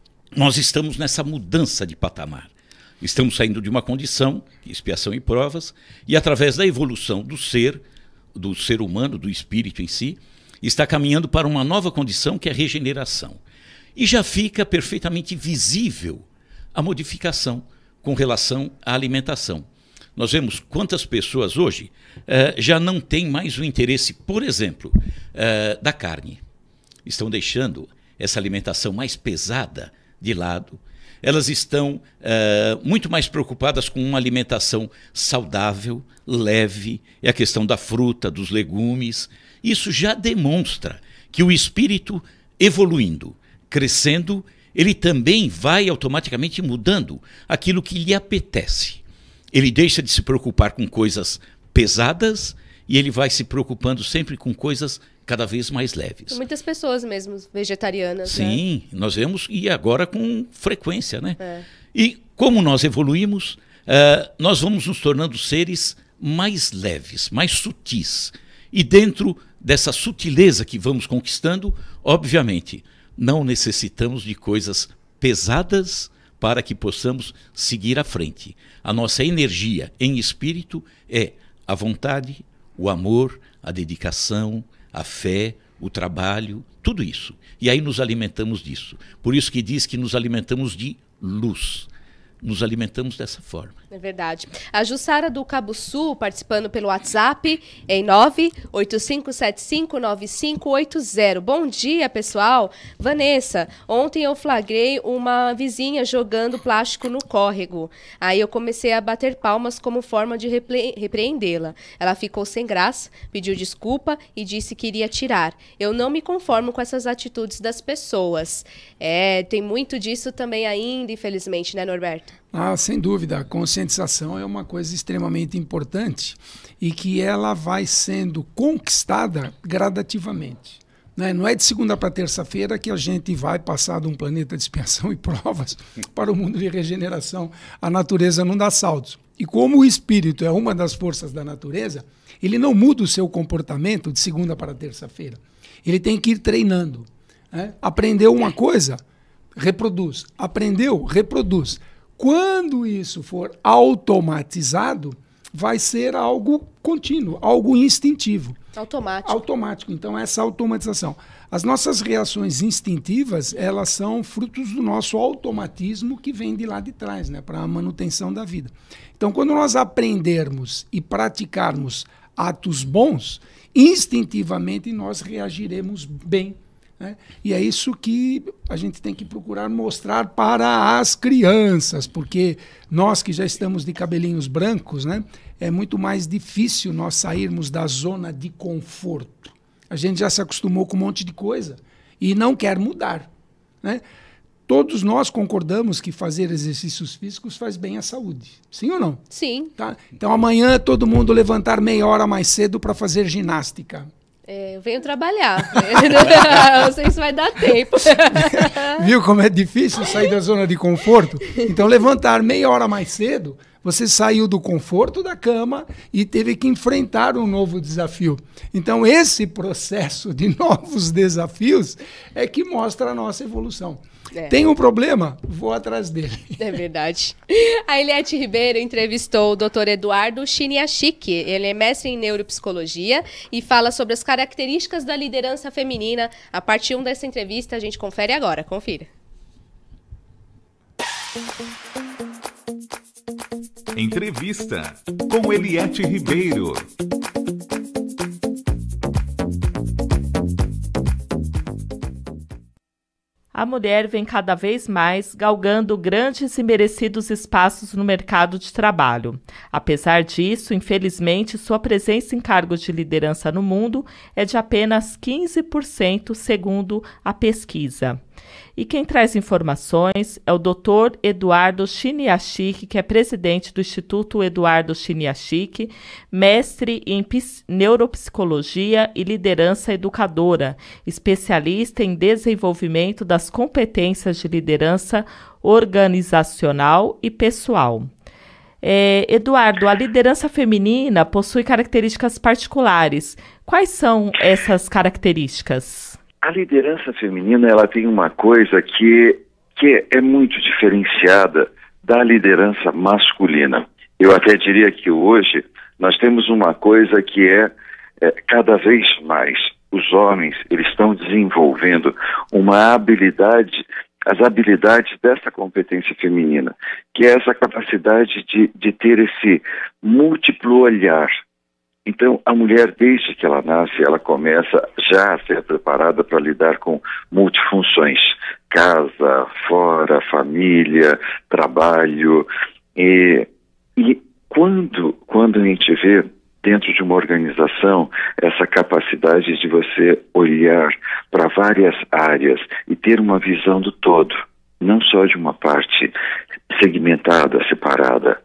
nós estamos nessa mudança de patamar. Estamos saindo de uma condição, expiação e provas, e através da evolução do ser, do ser humano, do espírito em si, está caminhando para uma nova condição que é a regeneração. E já fica perfeitamente visível a modificação com relação à alimentação. Nós vemos quantas pessoas hoje eh, já não têm mais o interesse, por exemplo, eh, da carne. Estão deixando essa alimentação mais pesada de lado. Elas estão uh, muito mais preocupadas com uma alimentação saudável, leve, é a questão da fruta, dos legumes. Isso já demonstra que o espírito evoluindo, crescendo, ele também vai automaticamente mudando aquilo que lhe apetece. Ele deixa de se preocupar com coisas pesadas e ele vai se preocupando sempre com coisas cada vez mais leves. Muitas pessoas mesmo, vegetarianas. Sim, né? Nós vemos, e agora com frequência, né? É. E como nós evoluímos, uh, nós vamos nos tornando seres mais leves, mais sutis. E dentro dessa sutileza que vamos conquistando, obviamente, não necessitamos de coisas pesadas para que possamos seguir à frente. A nossa energia em espírito é a vontade, o amor, a dedicação, a fé, o trabalho, tudo isso. E aí nos alimentamos disso. Por isso que diz que nos alimentamos de luz. Nos alimentamos dessa forma. É verdade. A Jussara do Cabo Sul, participando pelo WhatsApp, em nove oito cinco sete cinco nove cinco oito zero. Bom dia, pessoal. Vanessa, ontem eu flagrei uma vizinha jogando plástico no córrego. Aí eu comecei a bater palmas como forma de repre- repreendê-la. Ela ficou sem graça, pediu desculpa e disse que iria tirar. Eu não me conformo com essas atitudes das pessoas. É, tem muito disso também ainda, infelizmente, né, Norberto? certo? Ah, sem dúvida. A conscientização é uma coisa extremamente importante e que ela vai sendo conquistada gradativamente. Né? Não é de segunda para terça-feira que a gente vai passar de um planeta de expiação e provas para o mundo de regeneração. A natureza não dá saltos. E como o espírito é uma das forças da natureza, ele não muda o seu comportamento de segunda para terça-feira. Ele tem que ir treinando. Né? Aprendeu uma coisa, reproduz. Aprendeu, reproduz. Quando isso for automatizado, vai ser algo contínuo, algo instintivo. Automático. Automático. Então, essa automatização. As nossas reações instintivas, elas são frutos do nosso automatismo que vem de lá de trás, né, para a manutenção da vida. Então, quando nós aprendermos e praticarmos atos bons, instintivamente nós reagiremos bem. Né? E é isso que a gente tem que procurar mostrar para as crianças, porque nós que já estamos de cabelinhos brancos, né, é muito mais difícil nós sairmos da zona de conforto. A gente já se acostumou com um monte de coisa e não quer mudar. Né? Todos nós concordamos que fazer exercícios físicos faz bem à saúde. Sim ou não? Sim. Tá? Então amanhã todo mundo levantar meia hora mais cedo para fazer ginástica. É, eu venho trabalhar. Não sei se vai dar tempo. Viu como é difícil sair da zona de conforto? Então levantar meia hora mais cedo, você saiu do conforto da cama e teve que enfrentar um novo desafio. Então esse processo de novos desafios é que mostra a nossa evolução. É. Tem um problema? Vou atrás dele. É verdade. A Eliette Ribeiro entrevistou o doutor Eduardo Chiniachik. Ele é mestre em neuropsicologia e fala sobre as características da liderança feminina. A parte um dessa entrevista a gente confere agora. Confira. Entrevista com Eliette Ribeiro. A mulher vem cada vez mais galgando grandes e merecidos espaços no mercado de trabalho. Apesar disso, infelizmente, sua presença em cargos de liderança no mundo é de apenas quinze por cento, segundo a pesquisa. E quem traz informações é o doutor Eduardo Chiniachik, que é presidente do Instituto Eduardo Chiniachik, mestre em neuropsicologia e liderança educadora, especialista em desenvolvimento das competências de liderança organizacional e pessoal. É, Eduardo, a liderança feminina possui características particulares. Quais são essas características? A liderança feminina, ela tem uma coisa que, que é muito diferenciada da liderança masculina. Eu até diria que hoje nós temos uma coisa que é, é cada vez mais os homens, eles estão desenvolvendo uma habilidade, as habilidades dessa competência feminina, que é essa capacidade de, de ter esse múltiplo olhar. Então, a mulher, desde que ela nasce, ela começa já a ser preparada para lidar com multifunções. Casa, fora, família, trabalho. E, e quando, quando a gente vê dentro de uma organização essa capacidade de você olhar para várias áreas e ter uma visão do todo, não só de uma parte segmentada, separada.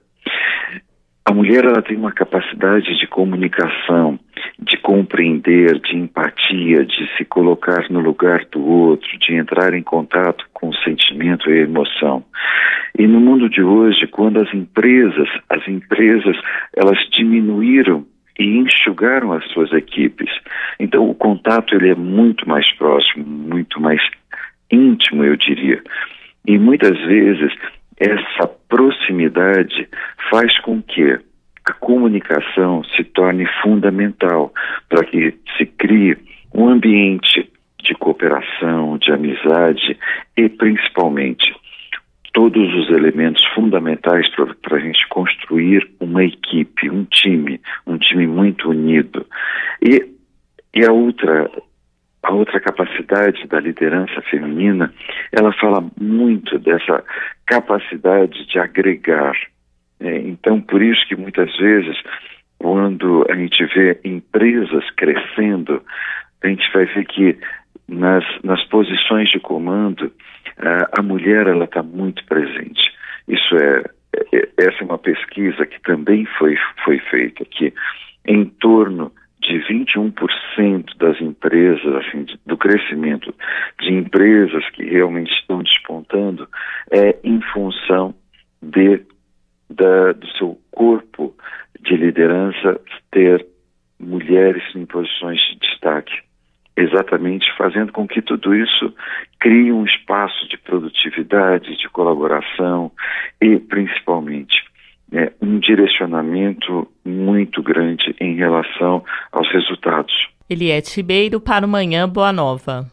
A mulher, ela tem uma capacidade de comunicação, de compreender, de empatia, de se colocar no lugar do outro, de entrar em contato com o sentimento e a emoção. E no mundo de hoje, quando as empresas, as empresas, elas diminuíram e enxugaram as suas equipes, então o contato ele é muito mais próximo, muito mais íntimo, eu diria. E muitas vezes essa proximidade faz com que a comunicação se torne fundamental para que se crie um ambiente de cooperação, de amizade e, principalmente, todos os elementos fundamentais para a gente construir uma equipe, um time, um time muito unido. E, e a outra... A outra capacidade da liderança feminina, ela fala muito dessa capacidade de agregar. É, então, por isso que muitas vezes, quando a gente vê empresas crescendo, a gente vai ver que nas, nas posições de comando, a mulher ela está muito presente. Isso é, é, essa é uma pesquisa que também foi, foi feita, que em torno de vinte e um por cento das empresas, assim, do crescimento de empresas que realmente estão despontando é em função de, da, do seu corpo de liderança ter mulheres em posições de destaque, exatamente fazendo com que tudo isso crie um espaço de produtividade, de colaboração e, principalmente, é, um direcionamento muito grande em relação aos resultados. Eliette Ribeiro para o Manhã Boa Nova.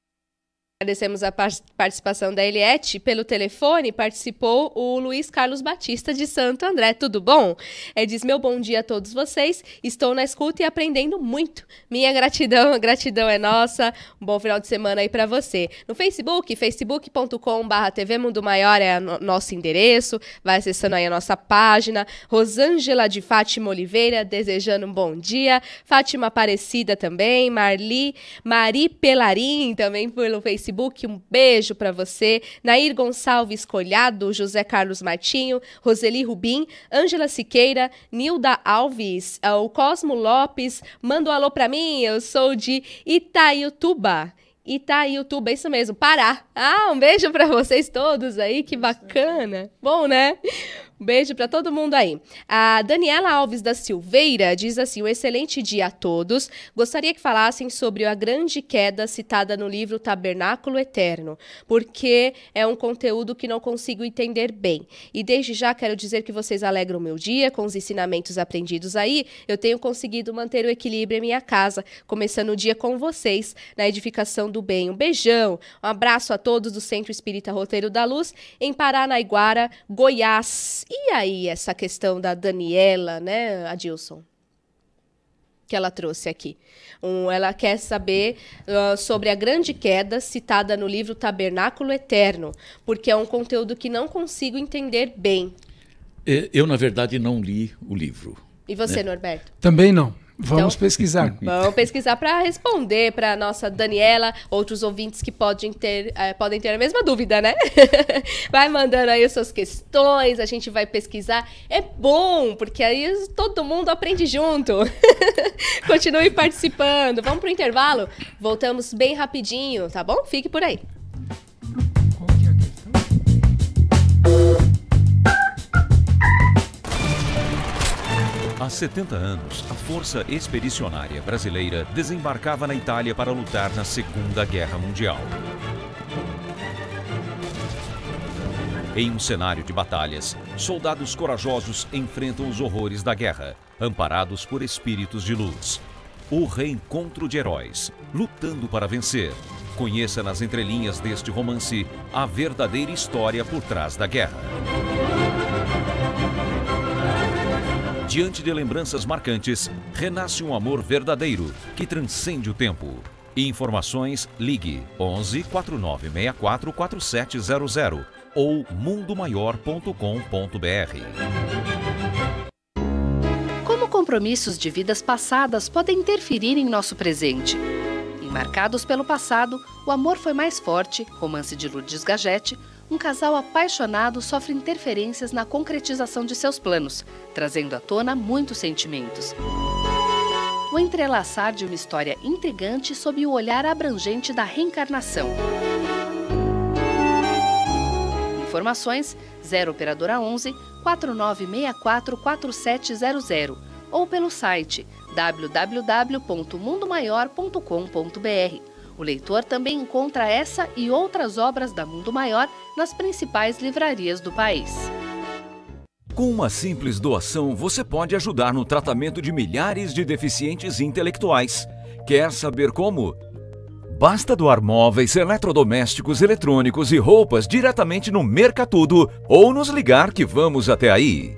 Agradecemos a participação da Eliette. Pelo telefone participou o Luiz Carlos Batista de Santo André. Tudo bom? Ele diz: meu bom dia a todos vocês. Estou na escuta e aprendendo muito. Minha gratidão, a gratidão é nossa. Um bom final de semana aí para você. No Facebook, facebook ponto com barra T V Mundo Maior é o nosso endereço. Vai acessando aí a nossa página. Rosângela de Fátima Oliveira desejando um bom dia. Fátima Aparecida também. Marli, Mari Pelarim também pelo Facebook. Um beijo para você. Nair Gonçalves Colhado, José Carlos Martinho, Roseli Rubim, Ângela Siqueira, Nilda Alves, o Cosmo Lopes, manda um alô para mim, eu sou de Itaiutuba. Itaiutuba, isso mesmo, Pará. Ah, um beijo para vocês todos aí, que bacana. Bom, né? Um beijo para todo mundo aí. A Daniela Alves da Silveira diz assim: um excelente dia a todos. Gostaria que falassem sobre a grande queda citada no livro Tabernáculo Eterno, porque é um conteúdo que não consigo entender bem. E desde já quero dizer que vocês alegram o meu dia com os ensinamentos aprendidos aí. Eu tenho conseguido manter o equilíbrio em minha casa, começando o dia com vocês, na edificação do bem. Um beijão, um abraço a todos do Centro Espírita Roteiro da Luz, em Paranaiguara, Goiás. E aí, essa questão da Daniela, né, Adilson? Que ela trouxe aqui. Um, ela quer saber uh, sobre a grande queda citada no livro Tabernáculo Eterno, porque é um conteúdo que não consigo entender bem. Eu, na verdade, não li o livro. E você, né, Norberto? Também não. Vamos então, pesquisar. Vamos pesquisar para responder para a nossa Daniela, outros ouvintes que podem ter, é, podem ter a mesma dúvida, né? Vai mandando aí as suas questões, a gente vai pesquisar. É bom, porque aí todo mundo aprende junto. Continue participando. Vamos para o intervalo? Voltamos bem rapidinho, tá bom? Fique por aí. Há setenta anos, a Força Expedicionária Brasileira desembarcava na Itália para lutar na Segunda Guerra Mundial. Em um cenário de batalhas, soldados corajosos enfrentam os horrores da guerra, amparados por espíritos de luz. O reencontro de heróis, lutando para vencer. Conheça nas entrelinhas deste romance a verdadeira história por trás da guerra. Diante de lembranças marcantes, renasce um amor verdadeiro que transcende o tempo. Informações, ligue onze, quatro nove seis quatro, quatro sete zero zero ou mundo maior ponto com ponto br. Como compromissos de vidas passadas podem interferir em nosso presente? Em Marcados pelo Passado, o amor foi mais forte, romance de Lourdes Gagete, um casal apaixonado sofre interferências na concretização de seus planos, trazendo à tona muitos sentimentos. O entrelaçar de uma história intrigante sob o olhar abrangente da reencarnação. Informações zero operadora onze, quatro nove seis quatro, quatro sete zero zero ou pelo site w w w ponto mundo maior ponto com ponto br. O leitor também encontra essa e outras obras da Mundo Maior nas principais livrarias do país. Com uma simples doação, você pode ajudar no tratamento de milhares de deficientes intelectuais. Quer saber como? Basta doar móveis, eletrodomésticos, eletrônicos e roupas diretamente no Mercatudo ou nos ligar que vamos até aí.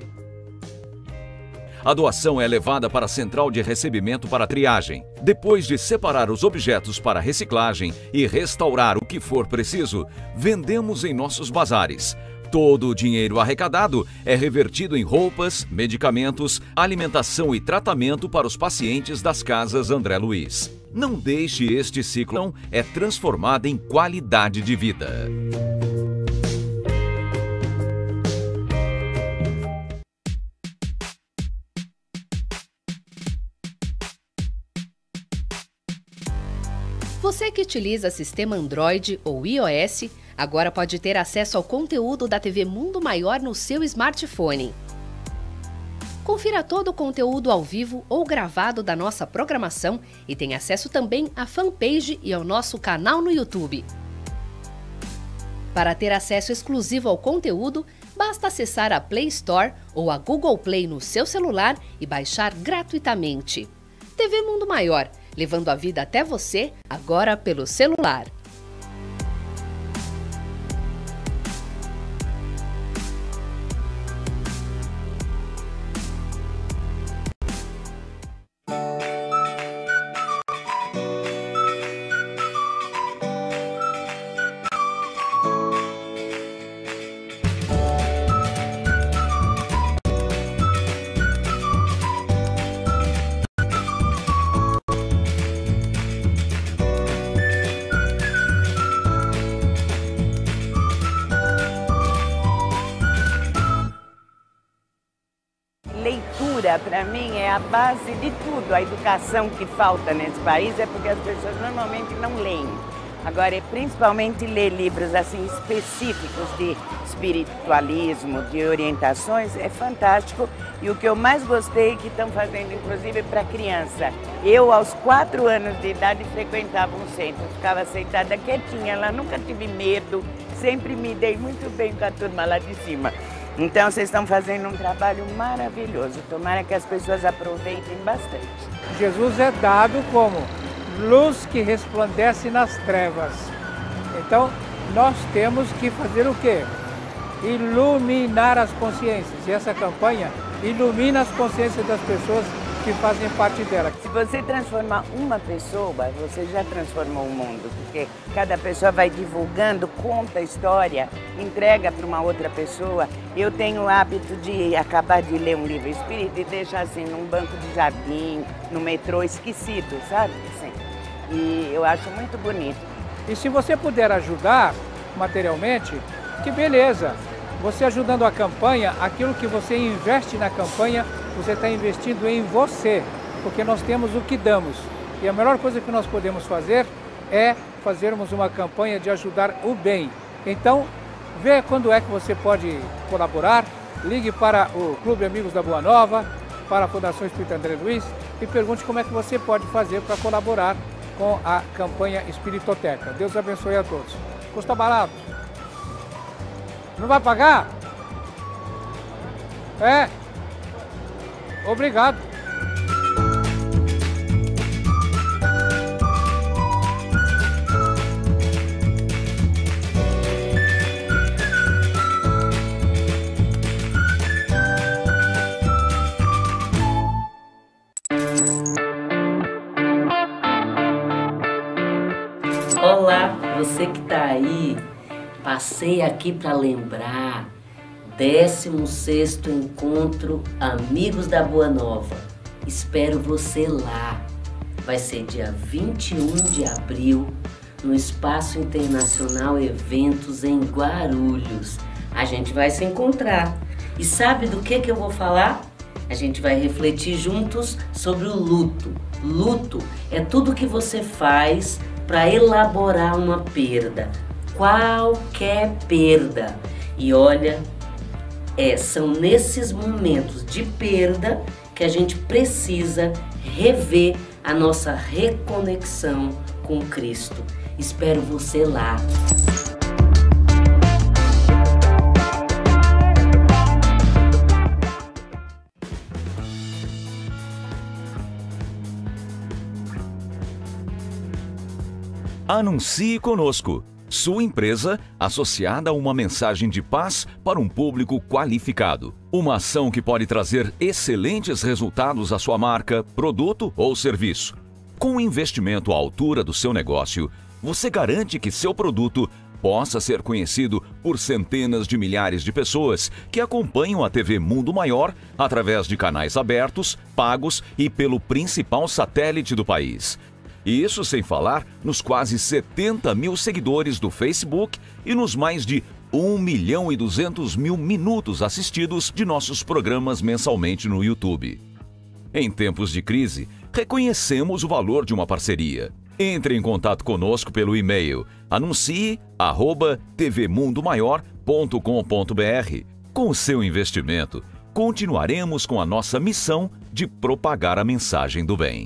A doação é levada para a central de recebimento para triagem. Depois de separar os objetos para reciclagem e restaurar o que for preciso, vendemos em nossos bazares. Todo o dinheiro arrecadado é revertido em roupas, medicamentos, alimentação e tratamento para os pacientes das casas André Luiz. Não deixe este ciclo é transformado em qualidade de vida. Você que utiliza sistema Android ou iOS, agora pode ter acesso ao conteúdo da T V Mundo Maior no seu smartphone. Confira todo o conteúdo ao vivo ou gravado da nossa programação e tem acesso também à fanpage e ao nosso canal no YouTube. Para ter acesso exclusivo ao conteúdo, basta acessar a Play Store ou a Google Play no seu celular e baixar gratuitamente. T V Mundo Maior, levando a vida até você, agora pelo celular. Para mim é a base de tudo. A educação que falta nesse país é porque as pessoas normalmente não leem. Agora, é principalmente ler livros assim específicos de espiritualismo, de orientações, é fantástico. E o que eu mais gostei é que estão fazendo, inclusive, para criança. Eu, aos quatro anos de idade, frequentava um centro, ficava sentada quietinha lá, nunca tive medo, sempre me dei muito bem com a turma lá de cima. Então, vocês estão fazendo um trabalho maravilhoso. Tomara que as pessoas aproveitem bastante. Jesus é dado como luz que resplandece nas trevas. Então, nós temos que fazer o quê? Iluminar as consciências. E essa campanha ilumina as consciências das pessoas que fazem parte dela. Se você transformar uma pessoa, você já transformou o mundo, porque cada pessoa vai divulgando, conta a história, entrega para uma outra pessoa. Eu tenho o hábito de acabar de ler um livro espírita e deixar assim num banco de jardim, no metrô, esquecido, sabe? Assim. E eu acho muito bonito. E se você puder ajudar materialmente, que beleza! Você ajudando a campanha, aquilo que você investe na campanha, você está investindo em você, porque nós temos o que damos. E a melhor coisa que nós podemos fazer é fazermos uma campanha de ajudar o bem. Então, vê quando é que você pode colaborar, ligue para o Clube Amigos da Boa Nova, para a Fundação Espírita André Luiz e pergunte como é que você pode fazer para colaborar com a campanha Espiritoteca. Deus abençoe a todos. Custa barato. Não vai pagar? É. Obrigado. Olá, você que tá aí. Passei aqui para lembrar, décimo sexto Encontro Amigos da Boa Nova. Espero você lá. Vai ser dia vinte e um de abril, no Espaço Internacional Eventos em Guarulhos. A gente vai se encontrar. E sabe do que, que eu vou falar? A gente vai refletir juntos sobre o luto. Luto é tudo que você faz para elaborar uma perda. Qualquer perda. E olha, é, são nesses momentos de perda que a gente precisa rever a nossa reconexão com Cristo. Espero você lá. Anuncie conosco. Sua empresa associada a uma mensagem de paz para um público qualificado. Uma ação que pode trazer excelentes resultados à sua marca, produto ou serviço. Com o investimento à altura do seu negócio, você garante que seu produto possa ser conhecido por centenas de milhares de pessoas que acompanham a T V Mundo Maior através de canais abertos, pagos e pelo principal satélite do país. E isso sem falar nos quase setenta mil seguidores do Facebook e nos mais de um milhão e duzentos mil minutos assistidos de nossos programas mensalmente no YouTube. Em tempos de crise, reconhecemos o valor de uma parceria. Entre em contato conosco pelo e-mail anuncie arroba tvmundomaior ponto com ponto br. Com o seu investimento, continuaremos com a nossa missão de propagar a mensagem do bem.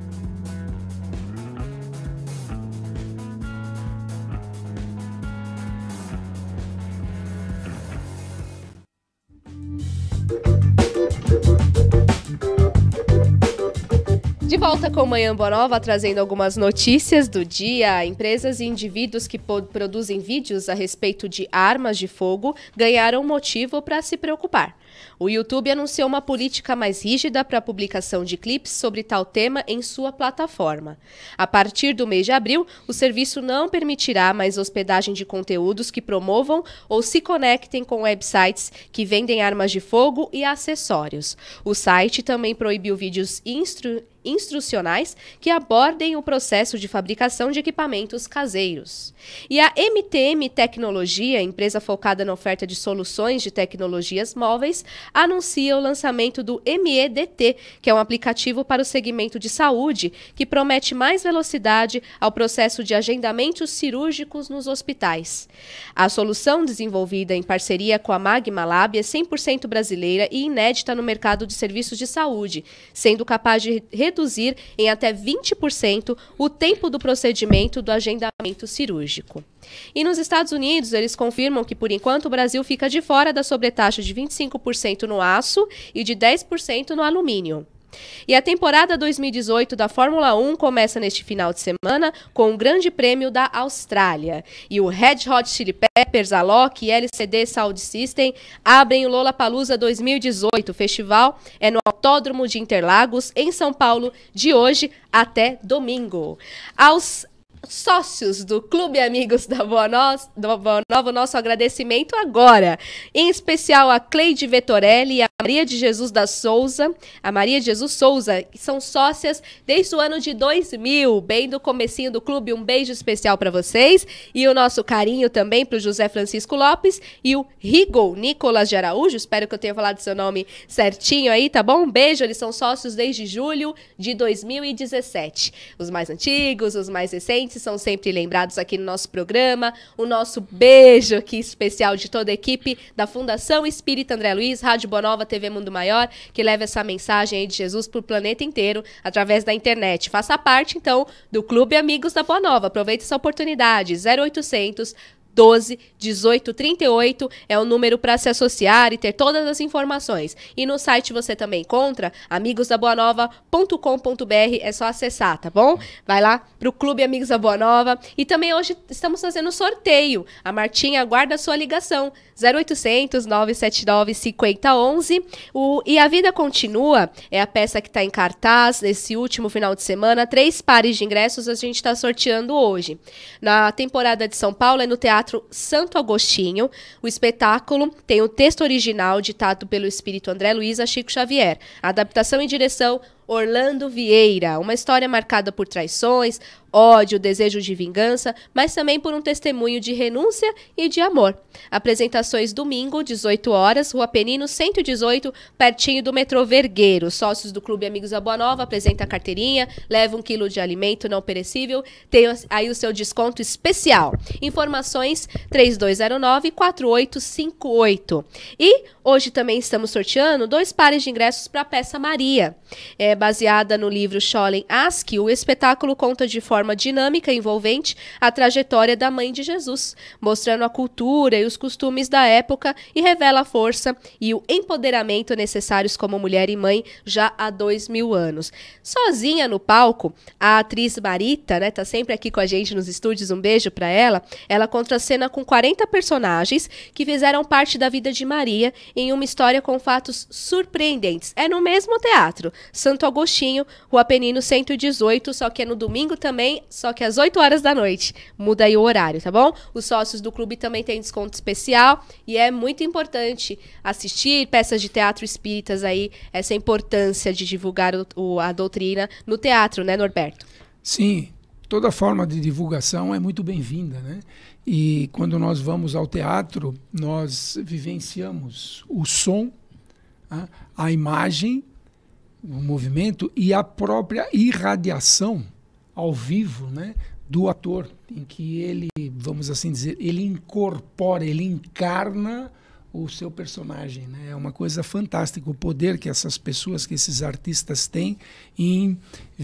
De volta com Manhã Boa Nova, trazendo algumas notícias do dia. Empresas e indivíduos que produzem vídeos a respeito de armas de fogo ganharam motivo para se preocupar. O YouTube anunciou uma política mais rígida para a publicação de clipes sobre tal tema em sua plataforma. A partir do mês de abril, o serviço não permitirá mais hospedagem de conteúdos que promovam ou se conectem com websites que vendem armas de fogo e acessórios. O site também proibiu vídeos instru instrucionais que abordem o processo de fabricação de equipamentos caseiros. E a M T M Tecnologia, empresa focada na oferta de soluções de tecnologias móveis, anuncia o lançamento do M E D T, que é um aplicativo para o segmento de saúde que promete mais velocidade ao processo de agendamentos cirúrgicos nos hospitais. A solução, desenvolvida em parceria com a Magma Lab, é cem por cento brasileira e inédita no mercado de serviços de saúde, sendo capaz de reduzir em até vinte por cento o tempo do procedimento do agendamento cirúrgico. E nos Estados Unidos, eles confirmam que, por enquanto, o Brasil fica de fora da sobretaxa de vinte e cinco por cento no aço e de dez por cento no alumínio. E a temporada dois mil e dezoito da Fórmula um começa neste final de semana com o Grande Prêmio da Austrália. E o Red Hot Chili Peppers, Alok e L C D Sound System abrem o Lollapalooza dois mil e dezoito. O festival é no Autódromo de Interlagos, em São Paulo, de hoje até domingo. Aos sócios do Clube Amigos da Boa, no... da Boa Nova, nosso agradecimento agora, em especial a Cleide Vettorelli e a Maria de Jesus da Souza, a Maria de Jesus Souza, que são sócias desde o ano de dois mil, bem do comecinho do clube. Um beijo especial para vocês e o nosso carinho também para o José Francisco Lopes e o Rigo Nicolas de Araújo, espero que eu tenha falado seu nome certinho aí, tá bom? Um beijo, eles são sócios desde julho de dois mil e dezessete. Os mais antigos, os mais recentes, são sempre lembrados aqui no nosso programa. O nosso beijo aqui especial de toda a equipe da Fundação Espírita André Luiz, Rádio Boa Nova, T V Mundo Maior, que leva essa mensagem aí de Jesus para o planeta inteiro através da internet. Faça parte, então, do Clube Amigos da Boa Nova. Aproveite essa oportunidade. zero oitocentos, doze, dezoito, trinta e oito é o número para se associar e ter todas as informações. E no site você também encontra amigos da boa nova ponto com ponto br, é só acessar, tá bom? Vai lá pro Clube Amigos da Boa Nova. E também hoje estamos fazendo sorteio. A Martinha aguarda a sua ligação. zero oitocentos, nove sete nove, cinco zero um um. O E a Vida Continua é a peça que está em cartaz nesse último final de semana. Três pares de ingressos a gente está sorteando hoje. Na temporada de São Paulo é no Teatro Santo Agostinho. O espetáculo tem o texto original ditado pelo espírito André Luiz a Chico Xavier. A adaptação e direção Orlando Vieira. Uma história marcada por traições, ódio, desejo de vingança, mas também por um testemunho de renúncia e de amor. Apresentações domingo, dezoito horas, Rua Penino cento e dezoito, pertinho do metrô Vergueiro. Sócios do Clube Amigos da Boa Nova, apresenta a carteirinha, leva um quilo de alimento não perecível, tem aí o seu desconto especial. Informações três dois zero nove, quatro oito cinco oito. E hoje também estamos sorteando dois pares de ingressos para a peça Maria. É baseada no livro Scholem Ask. O espetáculo conta de forma dinâmica e envolvente a trajetória da mãe de Jesus, mostrando a cultura e os costumes da época e revela a força e o empoderamento necessários como mulher e mãe já há dois mil anos. Sozinha no palco, a atriz Marita, né, tá sempre aqui com a gente nos estúdios, um beijo para ela, ela contracena com quarenta personagens que fizeram parte da vida de Maria em uma história com fatos surpreendentes. É no mesmo teatro, Santo Santo Agostinho, Rua Penino cento e dezoito, só que é no domingo também, só que às oito horas da noite. Muda aí o horário, tá bom? Os sócios do clube também têm desconto especial e é muito importante assistir peças de teatro espíritas aí, essa importância de divulgar o, o, a doutrina no teatro, né, Norberto? Sim, toda forma de divulgação é muito bem-vinda, né? E quando nós vamos ao teatro, nós vivenciamos o som, a, a imagem, o movimento e a própria irradiação ao vivo, né, do ator, em que ele, vamos assim dizer, ele incorpora, ele encarna o seu personagem, né? É uma coisa fantástica o poder que essas pessoas, que esses artistas têm em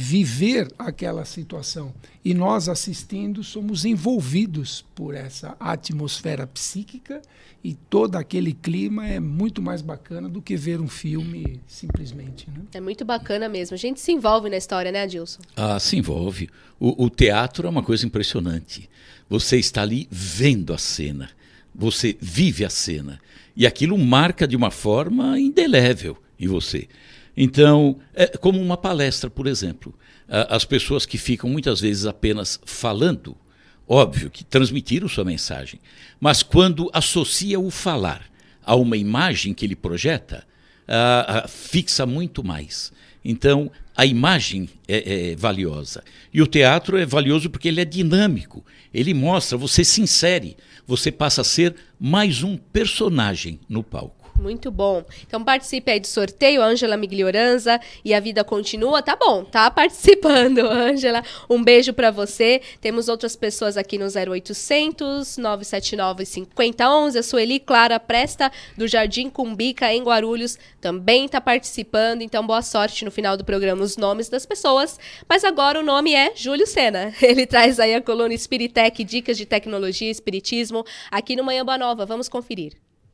viver aquela situação. E nós, assistindo, somos envolvidos por essa atmosfera psíquica e todo aquele clima é muito mais bacana do que ver um filme simplesmente, né? É muito bacana mesmo. A gente se envolve na história, né, Adilson? Ah, se envolve. O, o teatro é uma coisa impressionante. Você está ali vendo a cena. Você vive a cena. E aquilo marca de uma forma indelével em você. Então, é como uma palestra, por exemplo. As pessoas que ficam muitas vezes apenas falando, óbvio que transmitiram sua mensagem, mas quando associa o falar a uma imagem que ele projeta, uh, uh, fixa muito mais. Então, a imagem é, é valiosa. E o teatro é valioso porque ele é dinâmico. Ele mostra, você se insere, você passa a ser mais um personagem no palco. Muito bom. Então participe aí do sorteio, Ângela Miglioranza, e a vida continua. Tá bom, tá participando, Ângela. Um beijo pra você. Temos outras pessoas aqui no zero oitocentos, nove sete nove, cinco zero um zero. A Sueli Clara Presta, do Jardim Cumbica, em Guarulhos, também tá participando. Então boa sorte no final do programa, os nomes das pessoas. Mas agora o nome é Júlio Sena. Ele traz aí a coluna Espiritec, dicas de tecnologia e espiritismo, aqui no Manhã Boa Nova. Vamos conferir.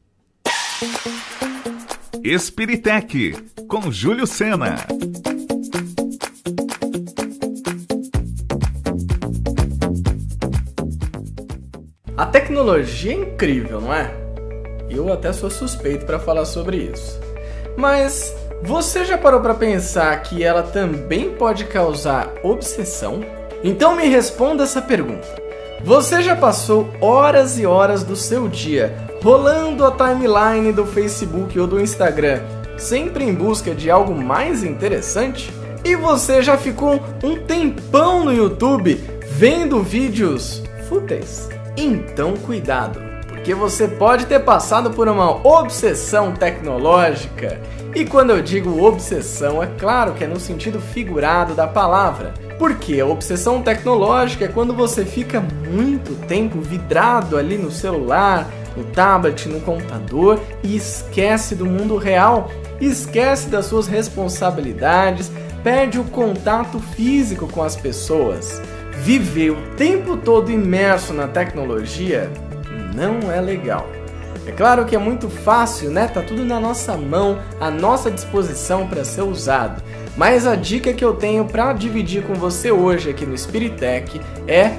Espiritec, com Júlio Sena. A tecnologia é incrível, não é? Eu até sou suspeito para falar sobre isso. Mas você já parou para pensar que ela também pode causar obsessão? Então me responda essa pergunta. Você já passou horas e horas do seu dia rolando a timeline do Facebook ou do Instagram, sempre em busca de algo mais interessante? E você já ficou um tempão no YouTube vendo vídeos fúteis? Então cuidado, porque você pode ter passado por uma obsessão tecnológica. E quando eu digo obsessão, é claro que é no sentido figurado da palavra. Porque a obsessão tecnológica é quando você fica muito tempo vidrado ali no celular, no tablet, no computador e esquece do mundo real, esquece das suas responsabilidades, perde o contato físico com as pessoas. Viver o tempo todo imerso na tecnologia não é legal. É claro que é muito fácil, né? Tá tudo na nossa mão, à nossa disposição para ser usado. Mas a dica que eu tenho para dividir com você hoje aqui no Espiritec é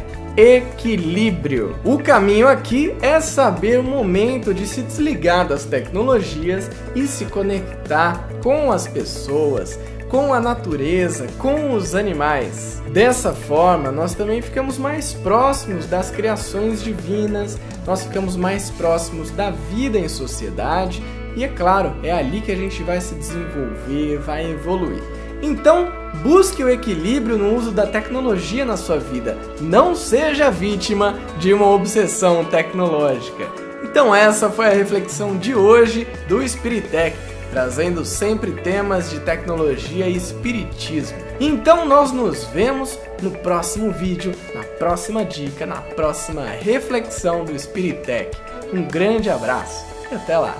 equilíbrio. O caminho aqui é saber o momento de se desligar das tecnologias e se conectar com as pessoas, com a natureza, com os animais. Dessa forma, nós também ficamos mais próximos das criações divinas, nós ficamos mais próximos da vida em sociedade e, é claro, é ali que a gente vai se desenvolver, vai evoluir. Então, busque o equilíbrio no uso da tecnologia na sua vida. Não seja vítima de uma obsessão tecnológica. Então essa foi a reflexão de hoje do Espiritec, trazendo sempre temas de tecnologia e espiritismo. Então nós nos vemos no próximo vídeo, na próxima dica, na próxima reflexão do Espiritec. Um grande abraço e até lá!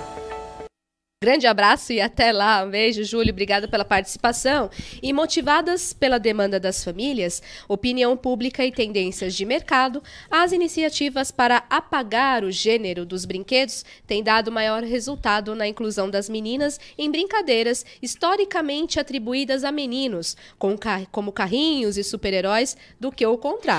Grande abraço e até lá. Um beijo, Júlio. Obrigada pela participação. E motivadas pela demanda das famílias, opinião pública e tendências de mercado, as iniciativas para apagar o gênero dos brinquedos têm dado maior resultado na inclusão das meninas em brincadeiras historicamente atribuídas a meninos, como carrinhos e super-heróis, do que o contrário.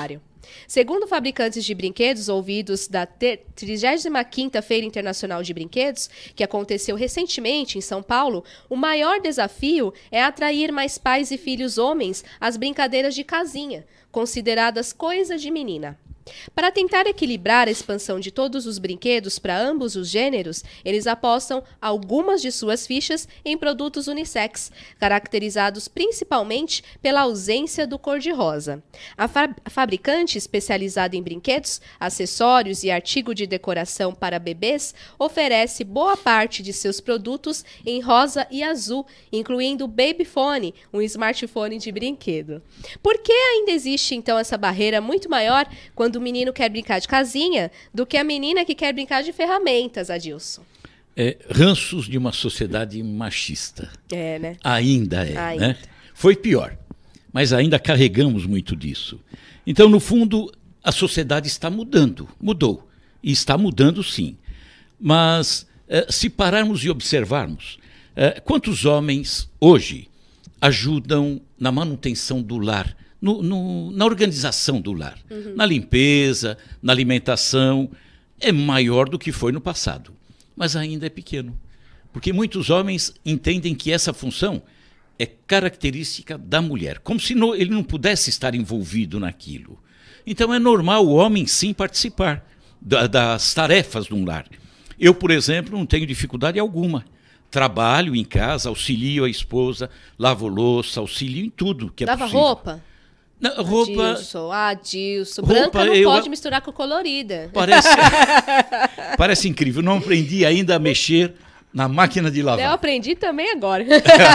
Segundo fabricantes de brinquedos ouvidos da trigésima quinta Feira Internacional de Brinquedos, que aconteceu recentemente em São Paulo, o maior desafio é atrair mais pais e filhos homens às brincadeiras de casinha, consideradas coisa de menina. Para tentar equilibrar a expansão de todos os brinquedos para ambos os gêneros, eles apostam algumas de suas fichas em produtos unissex, caracterizados principalmente pela ausência do cor-de-rosa. A, fa a fabricante especializada em brinquedos, acessórios e artigo de decoração para bebês oferece boa parte de seus produtos em rosa e azul, incluindo o Babyphone, um smartphone de brinquedo. Por que ainda existe, então, essa barreira muito maior quando o menino quer brincar de casinha do que a menina que quer brincar de ferramentas, Adilson? É, ranços de uma sociedade machista. É, né? Ainda é, ainda. né? Foi pior, mas ainda carregamos muito disso. Então, no fundo, a sociedade está mudando, mudou, e está mudando sim. Mas, eh, se pararmos e observarmos, eh, quantos homens hoje ajudam na manutenção do lar, No, no, na organização do lar, uhum. na limpeza, na alimentação, é maior do que foi no passado, mas ainda é pequeno, porque muitos homens entendem que essa função é característica da mulher, como se no, ele não pudesse estar envolvido naquilo. Então é normal o homem sim participar da, das tarefas de um lar. Eu, por exemplo, não tenho dificuldade alguma. Trabalho em casa, auxilio a esposa, lavo louça, auxilio em tudo que é Lava possível. roupa? Não, roupa... Adilson, Adilson. Roupa, branca não eu... pode misturar com colorida. Parece... Parece incrível. Não aprendi ainda a mexer na máquina de lavar. Eu aprendi também agora.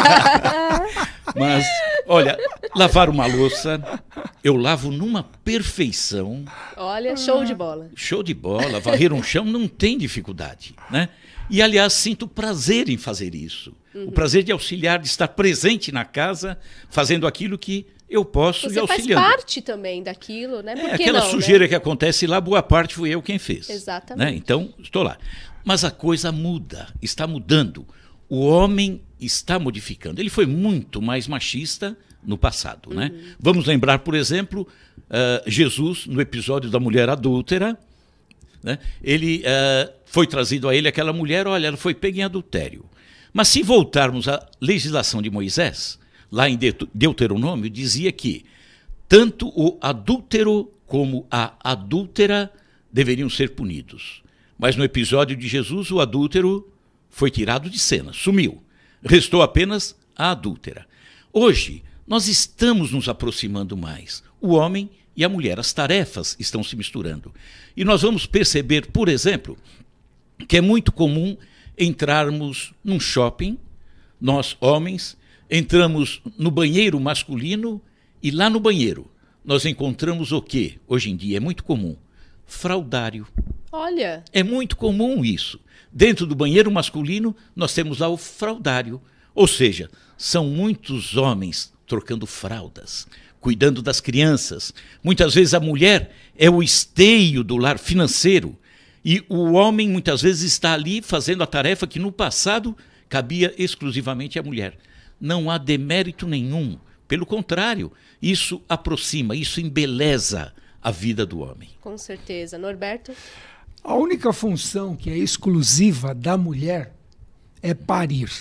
Mas, olha, lavar uma louça, eu lavo numa perfeição. Olha, show de bola. Show de bola. Varrer um chão não tem dificuldade, né? E, aliás, sinto prazer em fazer isso. Uhum. O prazer de auxiliar, de estar presente na casa, fazendo aquilo que eu posso Você e auxiliando. Faz parte também daquilo, né? Por É, que aquela não, sujeira né? que acontece lá, boa parte fui eu quem fez. Exatamente. Né? Então, estou lá. Mas a coisa muda, está mudando. O homem está modificando. Ele foi muito mais machista no passado. Uhum. Né? Vamos lembrar, por exemplo, uh, Jesus, no episódio da mulher adúltera, né? Ele uh, foi trazido a ele aquela mulher, olha, ela foi pega em adultério. Mas se voltarmos à legislação de Moisés, lá em Deuteronômio, dizia que tanto o adúltero como a adúltera deveriam ser punidos. Mas no episódio de Jesus, o adúltero foi tirado de cena, sumiu. Restou apenas a adúltera. Hoje, nós estamos nos aproximando mais. O homem e a mulher, as tarefas estão se misturando. E nós vamos perceber, por exemplo, que é muito comum entrarmos num shopping, nós, homens, entramos no banheiro masculino e lá no banheiro nós encontramos o quê? Hoje em dia é muito comum. Fraudário. Olha. É muito comum isso. Dentro do banheiro masculino nós temos lá o fraudário. Ou seja, são muitos homens trocando fraldas, cuidando das crianças. Muitas vezes a mulher é o esteio do lar financeiro e o homem muitas vezes está ali fazendo a tarefa que no passado cabia exclusivamente à mulher. Não há demérito nenhum. Pelo contrário, isso aproxima, isso embeleza a vida do homem. Com certeza. Norberto? A única função que é exclusiva da mulher é parir.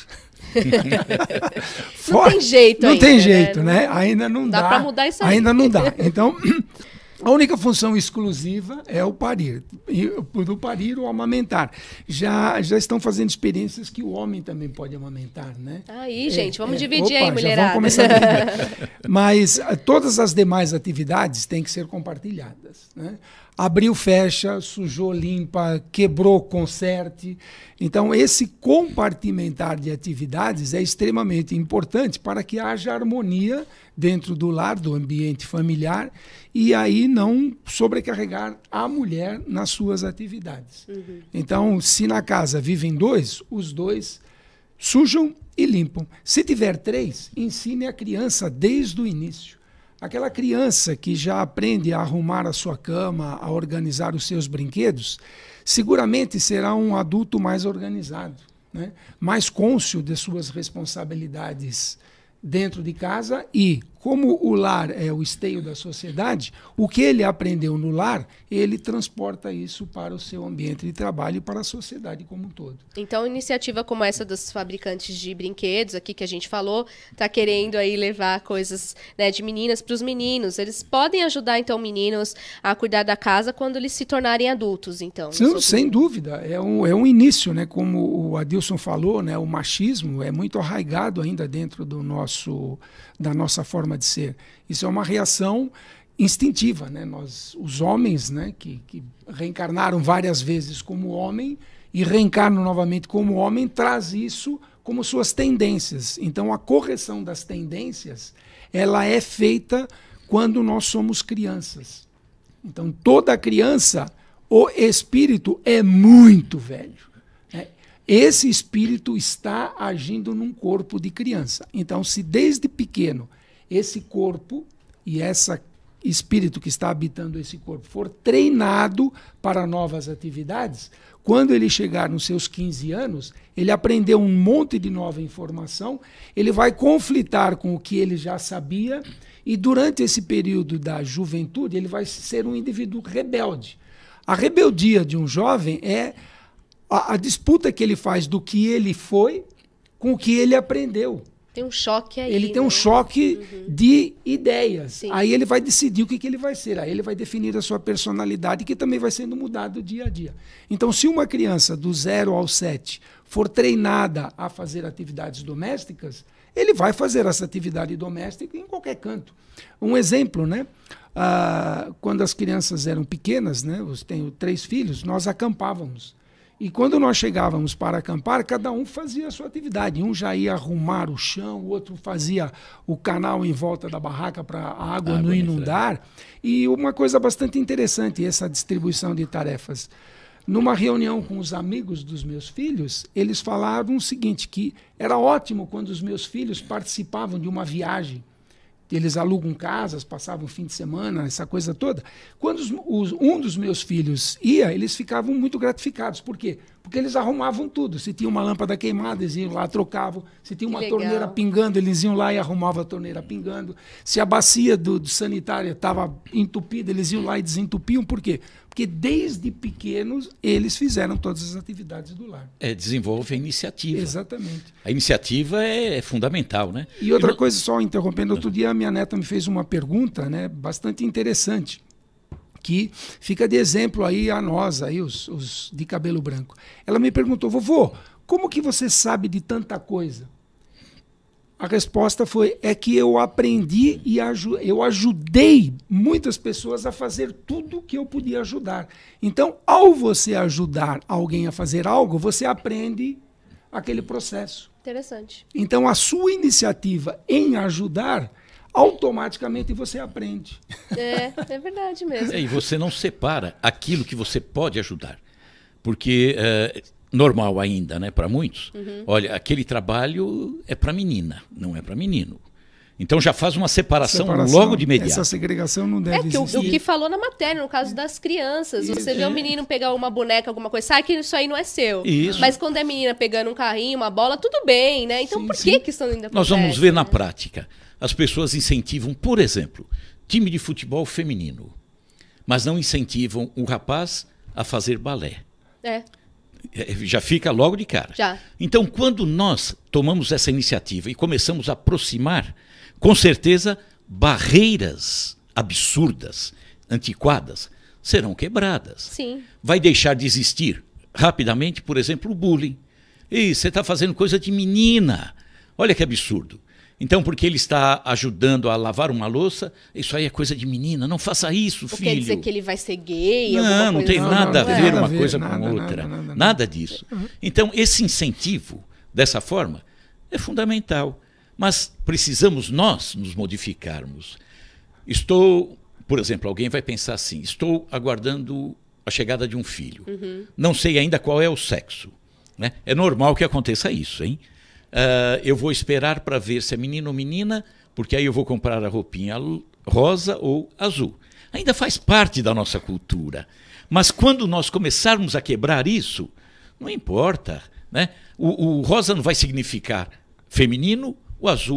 Não tem jeito Não ainda, tem jeito, né? né? Ainda não dá. Dá pra mudar isso aí. Ainda não dá. Então, a única função exclusiva é o parir. E do parir, o amamentar. Já, já estão fazendo experiências que o homem também pode amamentar, né? Aí, gente, vamos é, dividir opa, aí, mulherada. Vamos começar a Mas a, todas as demais atividades têm que ser compartilhadas, né? Abriu, fecha, sujou, limpa, quebrou, conserte. Então, esse compartimentar de atividades é extremamente importante para que haja harmonia dentro do lar, do ambiente familiar, e aí não sobrecarregar a mulher nas suas atividades. Uhum. Então, se na casa vivem dois, os dois sujam e limpam. Se tiver três, ensine a criança desde o início. Aquela criança que já aprende a arrumar a sua cama, a organizar os seus brinquedos, seguramente será um adulto mais organizado, né? Mais cônscio de suas responsabilidades dentro de casa e, como o lar é o esteio da sociedade, o que ele aprendeu no lar, ele transporta isso para o seu ambiente de trabalho e para a sociedade como um todo. Então, iniciativa como essa dos fabricantes de brinquedos aqui que a gente falou, tá querendo aí levar coisas, né, de meninas para os meninos. Eles podem ajudar, então, meninos a cuidar da casa quando eles se tornarem adultos, então. Não, sem dúvida. É um, é um início, né? Como o Adilson falou, né? O machismo é muito arraigado ainda dentro do nosso, da nossa forma de ser. Isso é uma reação instintiva, né? Nós, os homens, né, que, que reencarnaram várias vezes como homem e reencarnam novamente como homem, traz isso como suas tendências. Então, a correção das tendências, ela é feita quando nós somos crianças. Então, toda criança, o espírito é muito velho. Né? Esse espírito está agindo num corpo de criança. Então, se desde pequeno esse corpo e esse espírito que está habitando esse corpo for treinado para novas atividades, quando ele chegar nos seus quinze anos, ele aprendeu um monte de nova informação, ele vai conflitar com o que ele já sabia e durante esse período da juventude ele vai ser um indivíduo rebelde. A rebeldia de um jovem é a, a disputa que ele faz do que ele foi com o que ele aprendeu. Tem um choque aí. Ele tem né? um choque uhum. de ideias. Sim. Aí ele vai decidir o que, que ele vai ser. Aí ele vai definir a sua personalidade, que também vai sendo mudado dia a dia. Então, se uma criança do zero ao sete for treinada a fazer atividades domésticas, ele vai fazer essa atividade doméstica em qualquer canto. Um exemplo, né? Ah, quando as crianças eram pequenas, né? Eu tenho três filhos, nós acampávamos. E quando nós chegávamos para acampar, cada um fazia a sua atividade. Um já ia arrumar o chão, o outro fazia o canal em volta da barraca para a água não inundar. E uma coisa bastante interessante, essa distribuição de tarefas. Numa reunião com os amigos dos meus filhos, eles falaram o seguinte, que era ótimo quando os meus filhos participavam de uma viagem. Eles alugam casas, passavam o fim de semana, essa coisa toda. Quando os, os, um dos meus filhos ia, eles ficavam muito gratificados. Por quê? Porque eles arrumavam tudo. Se tinha uma lâmpada queimada, eles iam lá, trocavam. Se tinha uma torneira pingando, eles iam lá e arrumavam a torneira pingando. Se a bacia do, do sanitário estava entupida, eles iam lá e desentupiam. Por quê? Porque desde pequenos eles fizeram todas as atividades do lar. É, desenvolve a iniciativa. Exatamente. A iniciativa é, é fundamental, né? E outra e coisa, só interrompendo, outro dia a minha neta me fez uma pergunta, né, bastante interessante, que fica de exemplo aí a nós, aí, os, os de cabelo branco. Ela me perguntou, vovô, como que você sabe de tanta coisa? A resposta foi, é que eu aprendi e aju eu ajudei muitas pessoas a fazer tudo que eu podia ajudar. Então, ao você ajudar alguém a fazer algo, você aprende aquele processo. Interessante. Então, a sua iniciativa em ajudar, automaticamente você aprende. É, é verdade mesmo. É, e você não separa aquilo que você pode ajudar. Porque... É, normal ainda, né, para muitos. Uhum. Olha, aquele trabalho é para menina, não é para menino. Então já faz uma separação, separação logo de imediato. Essa segregação não deve é que existir. O, o que falou na matéria, no caso das crianças. Isso. Você vê um menino pegar uma boneca, alguma coisa, sabe que isso aí não é seu. Isso. Mas quando é menina pegando um carrinho, uma bola, tudo bem, né? Então sim, por que, que isso ainda acontece? Nós vamos ver né? na prática. As pessoas incentivam, por exemplo, time de futebol feminino, mas não incentivam o rapaz a fazer balé. É. Já fica logo de cara. Já. Então, quando nós tomamos essa iniciativa e começamos a aproximar, com certeza, barreiras absurdas, antiquadas, serão quebradas. Sim. Vai deixar de existir rapidamente, por exemplo, o bullying. Ei, você está fazendo coisa de menina. Olha que absurdo. Então, porque ele está ajudando a lavar uma louça, isso aí é coisa de menina, não faça isso, Ou filho. Quer dizer que ele vai ser gay? Não, não tem assim? nada não, a ver não, uma não, coisa nada, com nada, outra. nada, Nada, nada, nada disso. Uhum. Então, esse incentivo, dessa forma, é fundamental. Mas precisamos nós nos modificarmos. Estou, por exemplo, alguém vai pensar assim, estou aguardando a chegada de um filho. Uhum. Não sei ainda qual é o sexo. Né? É normal que aconteça isso, hein? Uh, eu vou esperar para ver se é menino ou menina, porque aí eu vou comprar a roupinha rosa ou azul. Ainda faz parte da nossa cultura. Mas quando nós começarmos a quebrar isso, não importa. Né? O, o rosa não vai significar feminino, o azul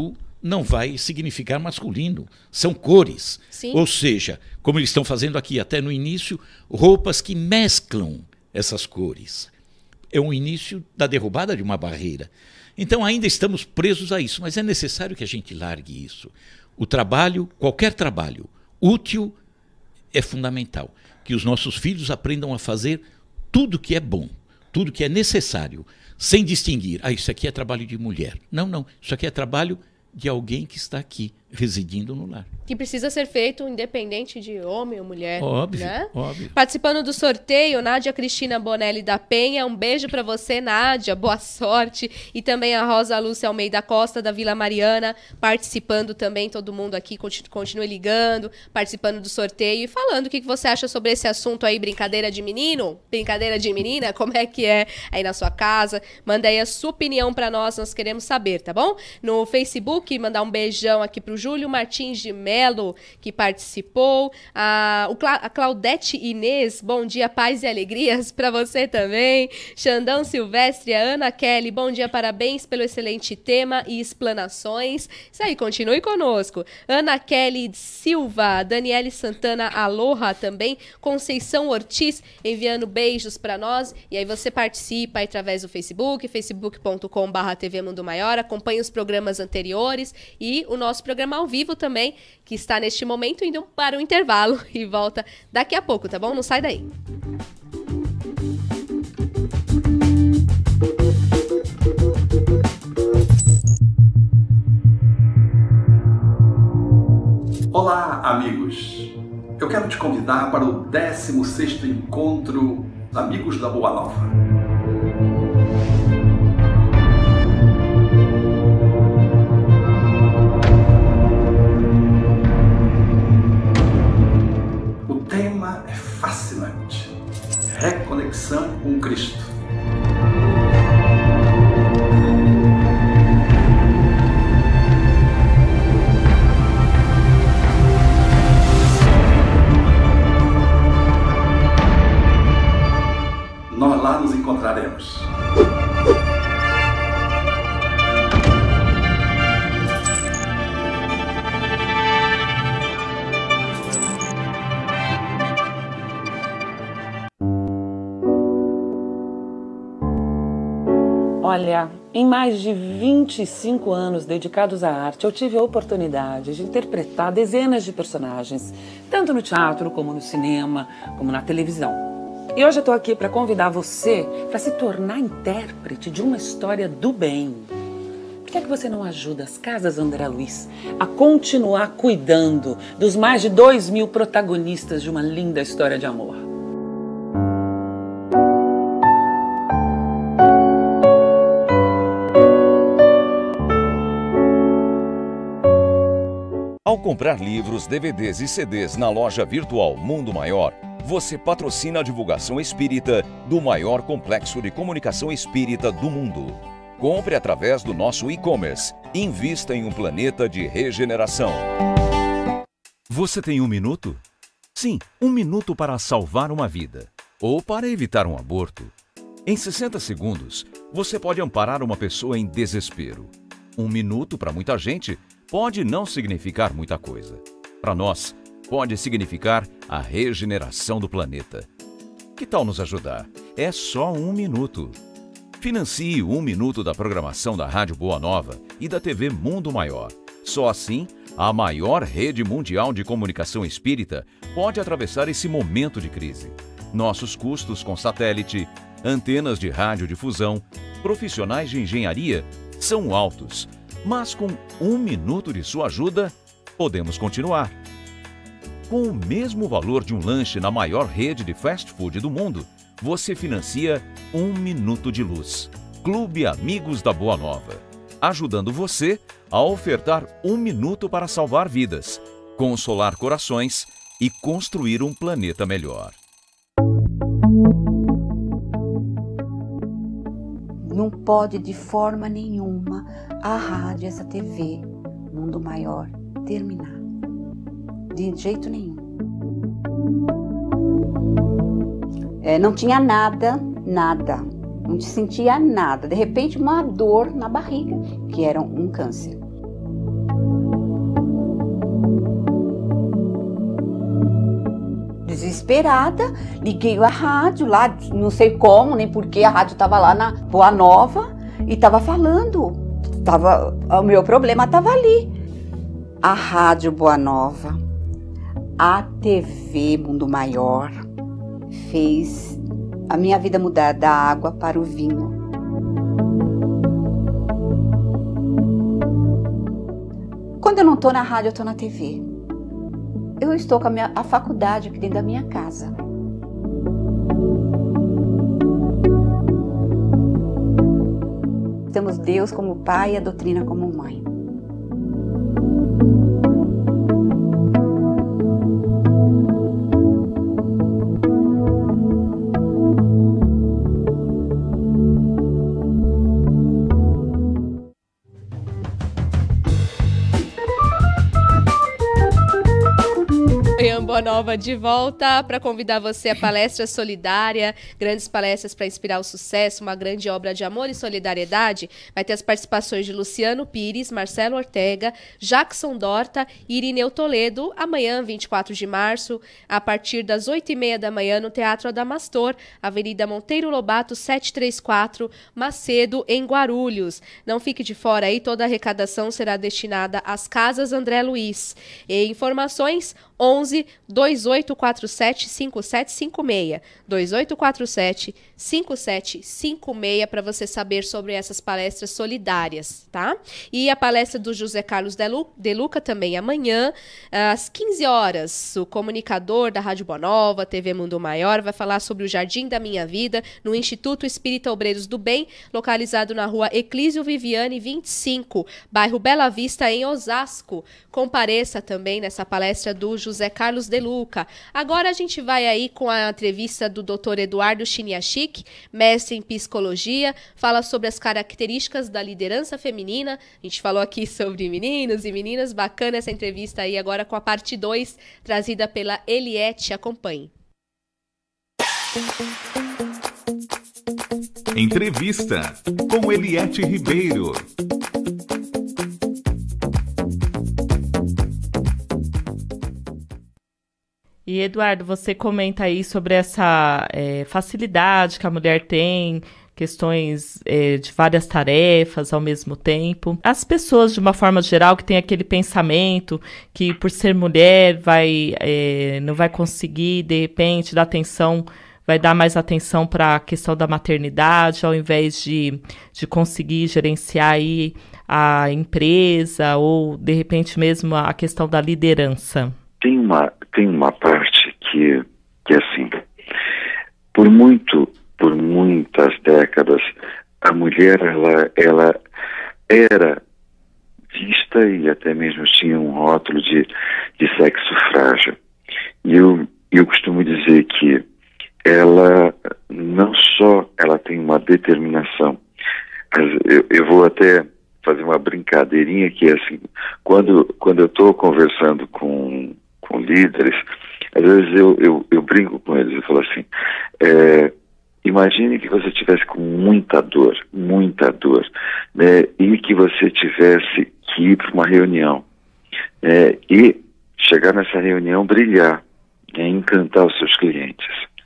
não vai significar masculino. São cores. Sim. Ou seja, como eles estão fazendo aqui até no início, roupas que mesclam essas cores. É um início da derrubada de uma barreira. Então ainda estamos presos a isso, mas é necessário que a gente largue isso. O trabalho, qualquer trabalho útil, é fundamental. Que os nossos filhos aprendam a fazer tudo que é bom, tudo que é necessário, sem distinguir, ah, isso aqui é trabalho de mulher. Não, não, isso aqui é trabalho de alguém que está aqui, residindo no lar. Que precisa ser feito independente de homem ou mulher. Óbvio, né? óbvio. Participando do sorteio, Nádia Cristina Bonelli da Penha. Um beijo para você, Nádia. Boa sorte. E também a Rosa Lúcia Almeida Costa, da Vila Mariana, participando também. Todo mundo aqui continue ligando, participando do sorteio e falando o que você acha sobre esse assunto aí. Brincadeira de menino? Brincadeira de menina? Como é que é aí na sua casa? Manda aí a sua opinião para nós, nós queremos saber, tá bom? No Facebook, mandar um beijão aqui pro Júlio Martins de Melo, que participou. A, o Cla a Claudete Inês, bom dia, paz e alegrias para você também. Xandão Silvestre, a Ana Kelly, bom dia, parabéns pelo excelente tema e explanações. Isso aí, continue conosco. Ana Kelly Silva, Daniele Santana, aloha também. Conceição Ortiz, enviando beijos para nós. E aí você participa aí através do Facebook, facebook ponto com barra T V Mundo Maior, acompanha os programas anteriores e o nosso programa ao vivo também, que está neste momento indo para o intervalo e volta daqui a pouco, tá bom? Não sai daí. Olá, amigos! Eu quero te convidar para o décimo sexto encontro Amigos da Boa Nova. O tema é fascinante. Reconexão com Cristo. Nós lá nos encontraremos. Olha, em mais de vinte e cinco anos dedicados à arte, eu tive a oportunidade de interpretar dezenas de personagens, tanto no teatro, como no cinema, como na televisão. E hoje eu estou aqui para convidar você para se tornar intérprete de uma história do bem. Por que é que você não ajuda as Casas André Luiz a continuar cuidando dos mais de dois mil protagonistas de uma linda história de amor? Ao comprar livros, D V Ds e C Ds na loja virtual Mundo Maior, você patrocina a divulgação espírita do maior complexo de comunicação espírita do mundo. Compre através do nosso e-commerce. Invista em um planeta de regeneração. Você tem um minuto? Sim, um minuto para salvar uma vida. Ou para evitar um aborto. Em sessenta segundos, você pode amparar uma pessoa em desespero. Um minuto, para muita gente, pode não significar muita coisa. Para nós, pode significar a regeneração do planeta. Que tal nos ajudar? É só um minuto. Financie um minuto da programação da Rádio Boa Nova e da T V Mundo Maior. Só assim, a maior rede mundial de comunicação espírita pode atravessar esse momento de crise. Nossos custos com satélite, antenas de radiodifusão, profissionais de engenharia são altos, mas com um minuto de sua ajuda, podemos continuar. Com o mesmo valor de um lanche na maior rede de fast food do mundo, você financia um minuto de luz. Clube Amigos da Boa Nova, ajudando você a ofertar um minuto para salvar vidas, consolar corações e construir um planeta melhor. Não pode de forma nenhuma a rádio, essa T V, Mundo Maior, terminar. De jeito nenhum. É, não tinha nada, nada. Não te sentia nada. De repente, uma dor na barriga, que era um câncer. desesperada, liguei a rádio lá, não sei como, nem porquê, a rádio estava lá na Boa Nova e estava falando. Tava, o meu problema estava ali. A Rádio Boa Nova, a T V Mundo Maior, fez a minha vida mudar da água para o vinho. Quando eu não estou na rádio, eu estou na T V. Eu estou com a, minha, a faculdade aqui dentro da minha casa. Temos Deus como pai e a doutrina como mãe. Boa Nova de volta para convidar você à palestra solidária, grandes palestras para inspirar o sucesso, uma grande obra de amor e solidariedade. Vai ter as participações de Luciano Pires, Marcelo Ortega, Jackson Dorta e Irineu Toledo, amanhã, vinte e quatro de março, a partir das oito e meia da manhã, no Teatro Adamastor, Avenida Monteiro Lobato, setecentos e trinta e quatro, Macedo, em Guarulhos. Não fique de fora aí, toda a arrecadação será destinada às Casas André Luiz. E informações onze, dois oito quatro sete, cinco sete cinco seis, dois oito quatro sete, cinco sete cinco seis, para você saber sobre essas palestras solidárias, tá? E a palestra do José Carlos De Luca também amanhã, às quinze horas, o comunicador da Rádio Boa Nova, T V Mundo Maior, vai falar sobre o Jardim da Minha Vida, no Instituto Espírita Obreiros do Bem, localizado na rua Eclísio Viviane vinte e cinco, bairro Bela Vista, em Osasco. Compareça também nessa palestra do José Carlos De Luca. Agora a gente vai aí com a entrevista do doutor Eduardo Chiniachik, mestre em psicologia, fala sobre as características da liderança feminina. A gente falou aqui sobre meninos e meninas, bacana essa entrevista aí agora com a parte dois, trazida pela Eliette. Acompanhe. Entrevista com Eliette Ribeiro. E, Eduardo, você comenta aí sobre essa é, facilidade que a mulher tem, questões é, de várias tarefas ao mesmo tempo. As pessoas, de uma forma geral, que têm aquele pensamento que, por ser mulher, vai, é, não vai conseguir, de repente, dar atenção, vai dar mais atenção para a questão da maternidade, ao invés de, de conseguir gerenciar aí a empresa ou, de repente, mesmo a questão da liderança. Tem uma, tem uma parte que, que é assim, por muito, por muitas décadas, a mulher, ela, ela era vista e até mesmo tinha um rótulo de, de sexo frágil. E eu, eu costumo dizer que ela não só ela tem uma determinação, eu, eu vou até fazer uma brincadeirinha que é assim, quando, quando eu estou conversando com com líderes, às vezes eu, eu, eu brinco com eles, eu falo assim, é, imagine que você tivesse com muita dor, muita dor, né, e que você tivesse que ir para uma reunião, é, e chegar nessa reunião, brilhar, né, encantar os seus clientes.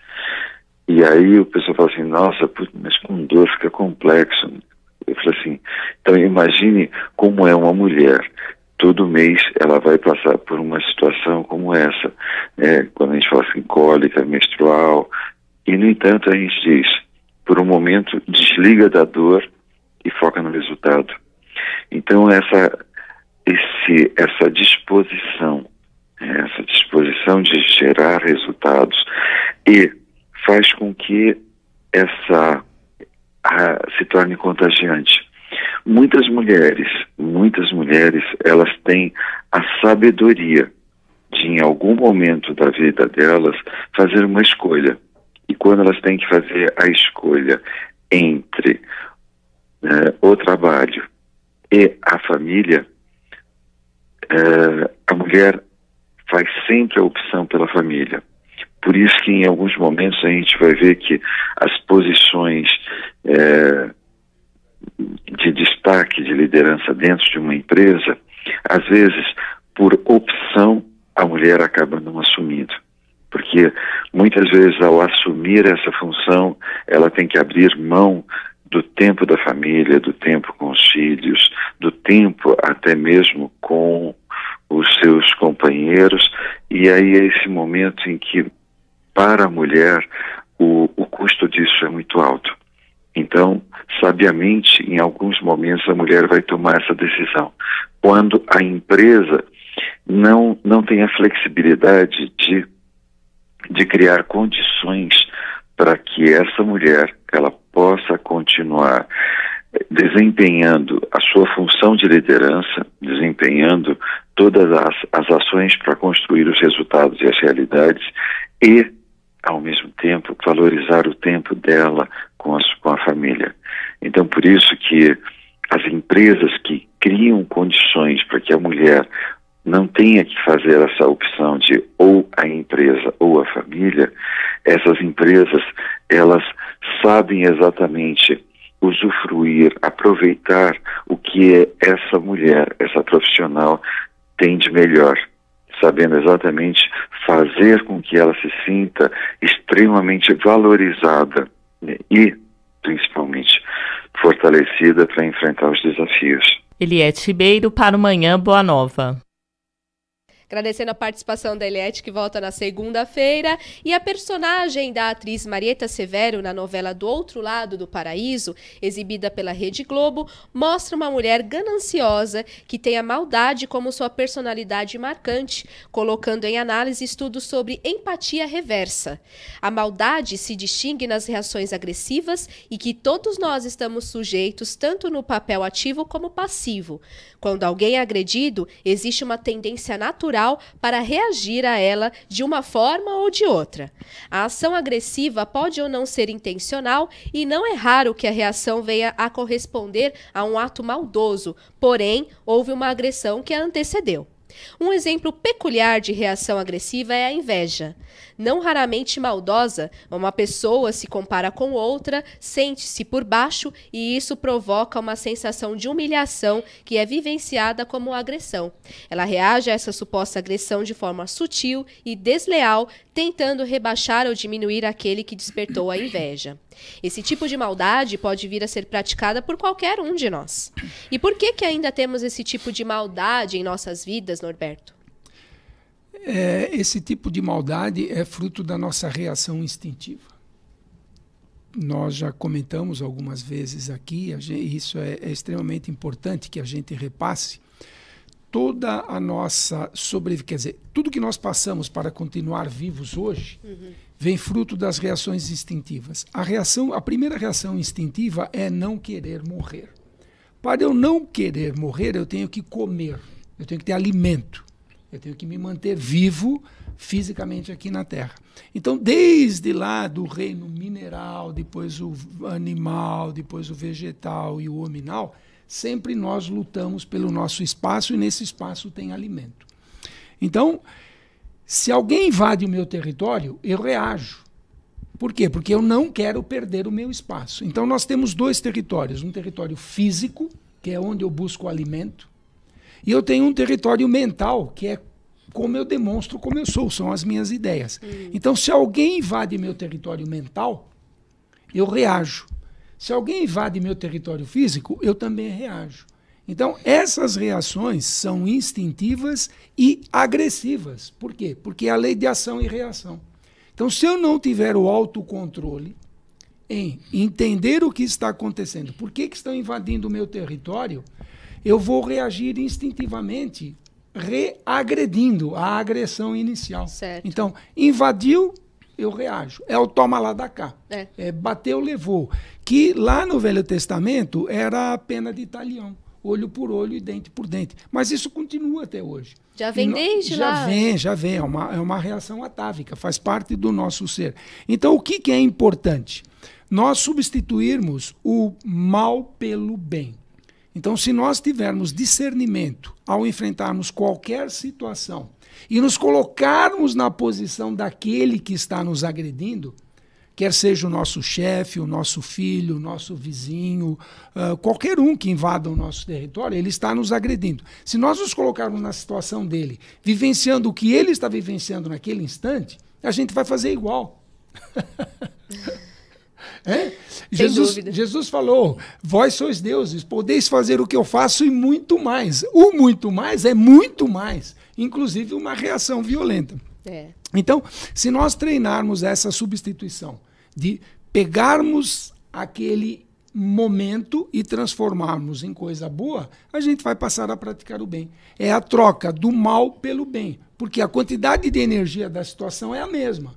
E aí o pessoal fala assim, nossa, mas com dor fica complexo. Eu falo assim, então imagine como é uma mulher. Todo mês ela vai passar por uma situação como essa, né? Quando a gente fala assim, cólica, menstrual, e no entanto a gente diz, por um momento desliga da dor e foca no resultado. Então essa, esse, essa disposição, essa disposição de gerar resultados e faz com que essa a, se torne contagiante. Muitas mulheres, muitas mulheres, elas têm a sabedoria de, em algum momento da vida delas, fazer uma escolha. E quando elas têm que fazer a escolha entre uh, o trabalho e a família, uh, a mulher faz sempre a opção pela família. Por isso que em alguns momentos a gente vai ver que as posições uh, de destaque, de liderança dentro de uma empresa, às vezes, por opção, a mulher acaba não assumindo. Porque muitas vezes, ao assumir essa função, ela tem que abrir mão do tempo da família, do tempo com os filhos, do tempo até mesmo com os seus companheiros, e aí é esse momento em que, para a mulher, o, o custo disso é muito alto. Então, sabiamente, em alguns momentos a mulher vai tomar essa decisão. Quando a empresa não, não tem a flexibilidade de, de criar condições para que essa mulher ela possa continuar desempenhando a sua função de liderança, desempenhando todas as, as ações para construir os resultados e as realidades e, ao mesmo tempo, valorizar o tempo dela com a, com a família. Então, por isso que as empresas que criam condições para que a mulher não tenha que fazer essa opção de ou a empresa ou a família, essas empresas, elas sabem exatamente usufruir, aproveitar o que essa mulher, essa profissional tem de melhor, sabendo exatamente fazer com que ela se sinta extremamente valorizada, né, e, principalmente, fortalecida para enfrentar os desafios. Eliette Ribeiro para o Manhã Boa Nova. Agradecendo a participação da Eliette, que volta na segunda-feira. E a personagem da atriz Marieta Severo na novela Do Outro Lado do Paraíso, exibida pela Rede Globo, mostra uma mulher gananciosa que tem a maldade como sua personalidade marcante, colocando em análise estudos sobre empatia reversa. A maldade se distingue nas reações agressivas e que todos nós estamos sujeitos tanto no papel ativo como passivo. Quando alguém é agredido, existe uma tendência natural para reagir a ela de uma forma ou de outra. A ação agressiva pode ou não ser intencional e não é raro que a reação venha a corresponder a um ato maldoso, porém, houve uma agressão que a antecedeu. Um exemplo peculiar de reação agressiva é a inveja. Não raramente maldosa, uma pessoa se compara com outra, sente-se por baixo e isso provoca uma sensação de humilhação que é vivenciada como agressão. Ela reage a essa suposta agressão de forma sutil e desleal, tentando rebaixar ou diminuir aquele que despertou a inveja. Esse tipo de maldade pode vir a ser praticada por qualquer um de nós. E por que que ainda temos esse tipo de maldade em nossas vidas, Norberto? É, esse tipo de maldade é fruto da nossa reação instintiva. Nós já comentamos algumas vezes aqui, a gente, isso é, é extremamente importante que a gente repasse. Toda a nossa sobrevivência, quer dizer, tudo que nós passamos para continuar vivos hoje, uhum, vem fruto das reações instintivas. A reação, a primeira reação instintiva é não querer morrer. Para eu não querer morrer, eu tenho que comer, eu tenho que ter alimento, eu tenho que me manter vivo fisicamente aqui na Terra. Então, desde lá do reino mineral, depois o animal, depois o vegetal e o hominal, sempre nós lutamos pelo nosso espaço e nesse espaço tem alimento. Então, se alguém invade o meu território, eu reajo. Por quê? Porque eu não quero perder o meu espaço. Então, nós temos dois territórios. Um território físico, que é onde eu busco alimento, e eu tenho um território mental, que é como eu demonstro como eu sou, são as minhas ideias. Uhum. Então, se alguém invade meu território mental, eu reajo. Se alguém invade meu território físico, eu também reajo. Então, essas reações são instintivas e agressivas. Por quê? Porque é a lei de ação e reação. Então, se eu não tiver o autocontrole em entender o que está acontecendo, por que que estão invadindo o meu território, eu vou reagir instintivamente, reagredindo a agressão inicial. Certo. Então, invadiu, eu reajo. É o toma lá da cá. É. É, bateu, levou. Que lá no Velho Testamento era a pena de talião. Olho por olho e dente por dente. Mas isso continua até hoje. Já vem desde já lá. Já vem, já vem. É uma, é uma reação atávica, faz parte do nosso ser. Então, o que, que é importante? Nós substituirmos o mal pelo bem. Então, se nós tivermos discernimento ao enfrentarmos qualquer situação e nos colocarmos na posição daquele que está nos agredindo, quer seja o nosso chefe, o nosso filho, o nosso vizinho, uh, qualquer um que invada o nosso território, ele está nos agredindo. Se nós nos colocarmos na situação dele, vivenciando o que ele está vivenciando naquele instante, a gente vai fazer igual. É? Jesus, Jesus falou, vós sois deuses, podeis fazer o que eu faço e muito mais. O muito mais é muito mais, inclusive uma reação violenta. É. Então, se nós treinarmos essa substituição, de pegarmos aquele momento e transformarmos em coisa boa, a gente vai passar a praticar o bem. É a troca do mal pelo bem, porque a quantidade de energia da situação é a mesma.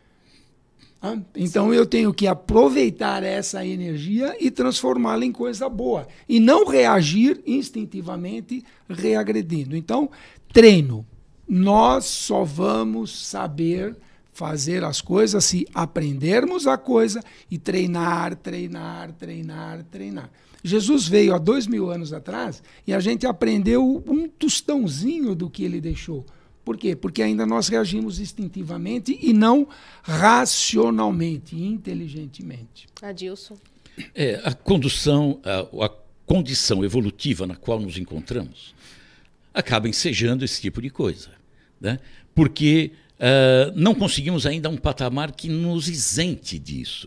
Ah, então eu tenho que aproveitar essa energia e transformá-la em coisa boa. E não reagir instintivamente reagredindo. Então, treino. Nós só vamos saber fazer as coisas se aprendermos a coisa e treinar, treinar, treinar, treinar. Jesus veio há dois mil anos atrás e a gente aprendeu um tostãozinho do que ele deixou. Por quê? Porque ainda nós reagimos instintivamente e não racionalmente, inteligentemente. Adilson. É, a condução, a, a condição evolutiva na qual nos encontramos acaba ensejando esse tipo de coisa, né? Porque uh, não conseguimos ainda um patamar que nos isente disso.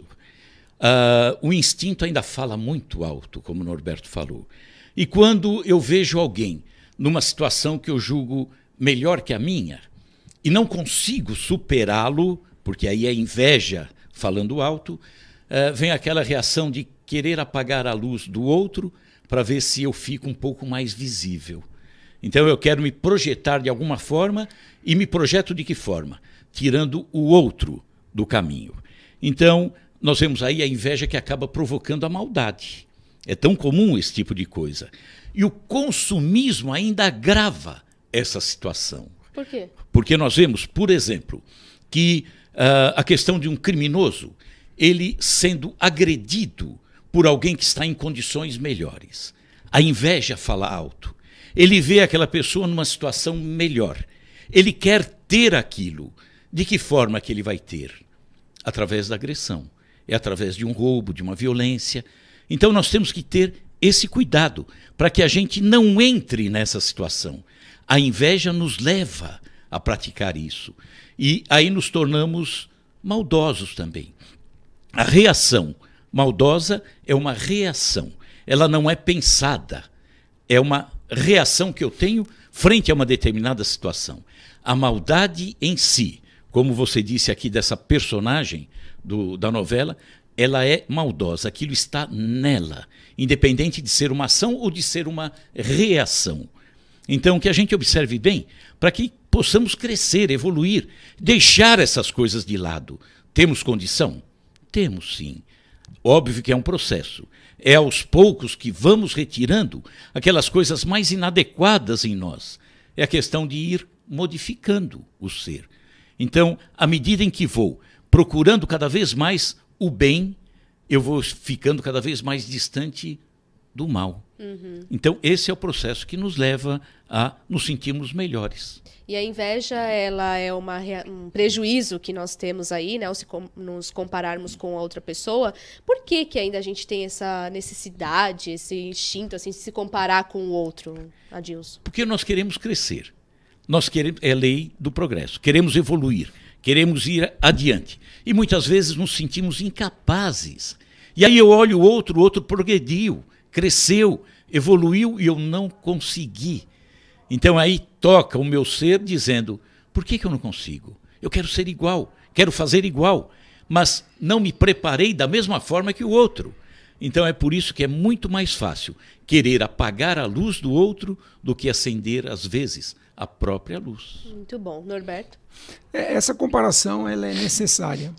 Uh, o instinto ainda fala muito alto, como o Norberto falou. E quando eu vejo alguém numa situação que eu julgo melhor que a minha, e não consigo superá-lo, porque aí é inveja falando alto, uh, vem aquela reação de querer apagar a luz do outro para ver se eu fico um pouco mais visível. Então eu quero me projetar de alguma forma, e me projeto de que forma? Tirando o outro do caminho. Então nós vemos aí a inveja que acaba provocando a maldade. É tão comum esse tipo de coisa. E o consumismo ainda agrava essa situação. Por quê? Porque nós vemos, por exemplo, que uh, a questão de um criminoso, ele sendo agredido por alguém que está em condições melhores. A inveja fala alto. Ele vê aquela pessoa numa situação melhor. Ele quer ter aquilo. De que forma que ele vai ter? Através da agressão. É através de um roubo, de uma violência. Então nós temos que ter esse cuidado para que a gente não entre nessa situação. A inveja nos leva a praticar isso. E aí nos tornamos maldosos também. A reação maldosa é uma reação. Ela não é pensada. É uma reação que eu tenho frente a uma determinada situação. A maldade em si, como você disse aqui dessa personagem do, da novela, ela é maldosa. Aquilo está nela, independente de ser uma ação ou de ser uma reação. Então, que a gente observe bem, para que possamos crescer, evoluir, deixar essas coisas de lado. Temos condição? Temos sim. Óbvio que é um processo. É aos poucos que vamos retirando aquelas coisas mais inadequadas em nós. É a questão de ir modificando o ser. Então, à medida em que vou procurando cada vez mais o bem, eu vou ficando cada vez mais distante do mal. Uhum. Então, esse é o processo que nos leva a nos sentirmos melhores. E a inveja, ela é uma, um prejuízo que nós temos aí, né, ao se com, nos compararmos com a outra pessoa. Por que que ainda a gente tem essa necessidade, esse instinto, assim, de se comparar com o outro, Adilson? Porque nós queremos crescer. Nós queremos, é a lei do progresso. Queremos evoluir, queremos ir adiante. E muitas vezes nos sentimos incapazes. E aí eu olho o outro, o outro progrediu, cresceu, evoluiu e eu não consegui. Então aí toca o meu ser dizendo, por que que eu não consigo? Eu quero ser igual, quero fazer igual, mas não me preparei da mesma forma que o outro. Então é por isso que é muito mais fácil querer apagar a luz do outro do que acender, às vezes, a própria luz. Muito bom. Norberto? Essa comparação ela é necessária.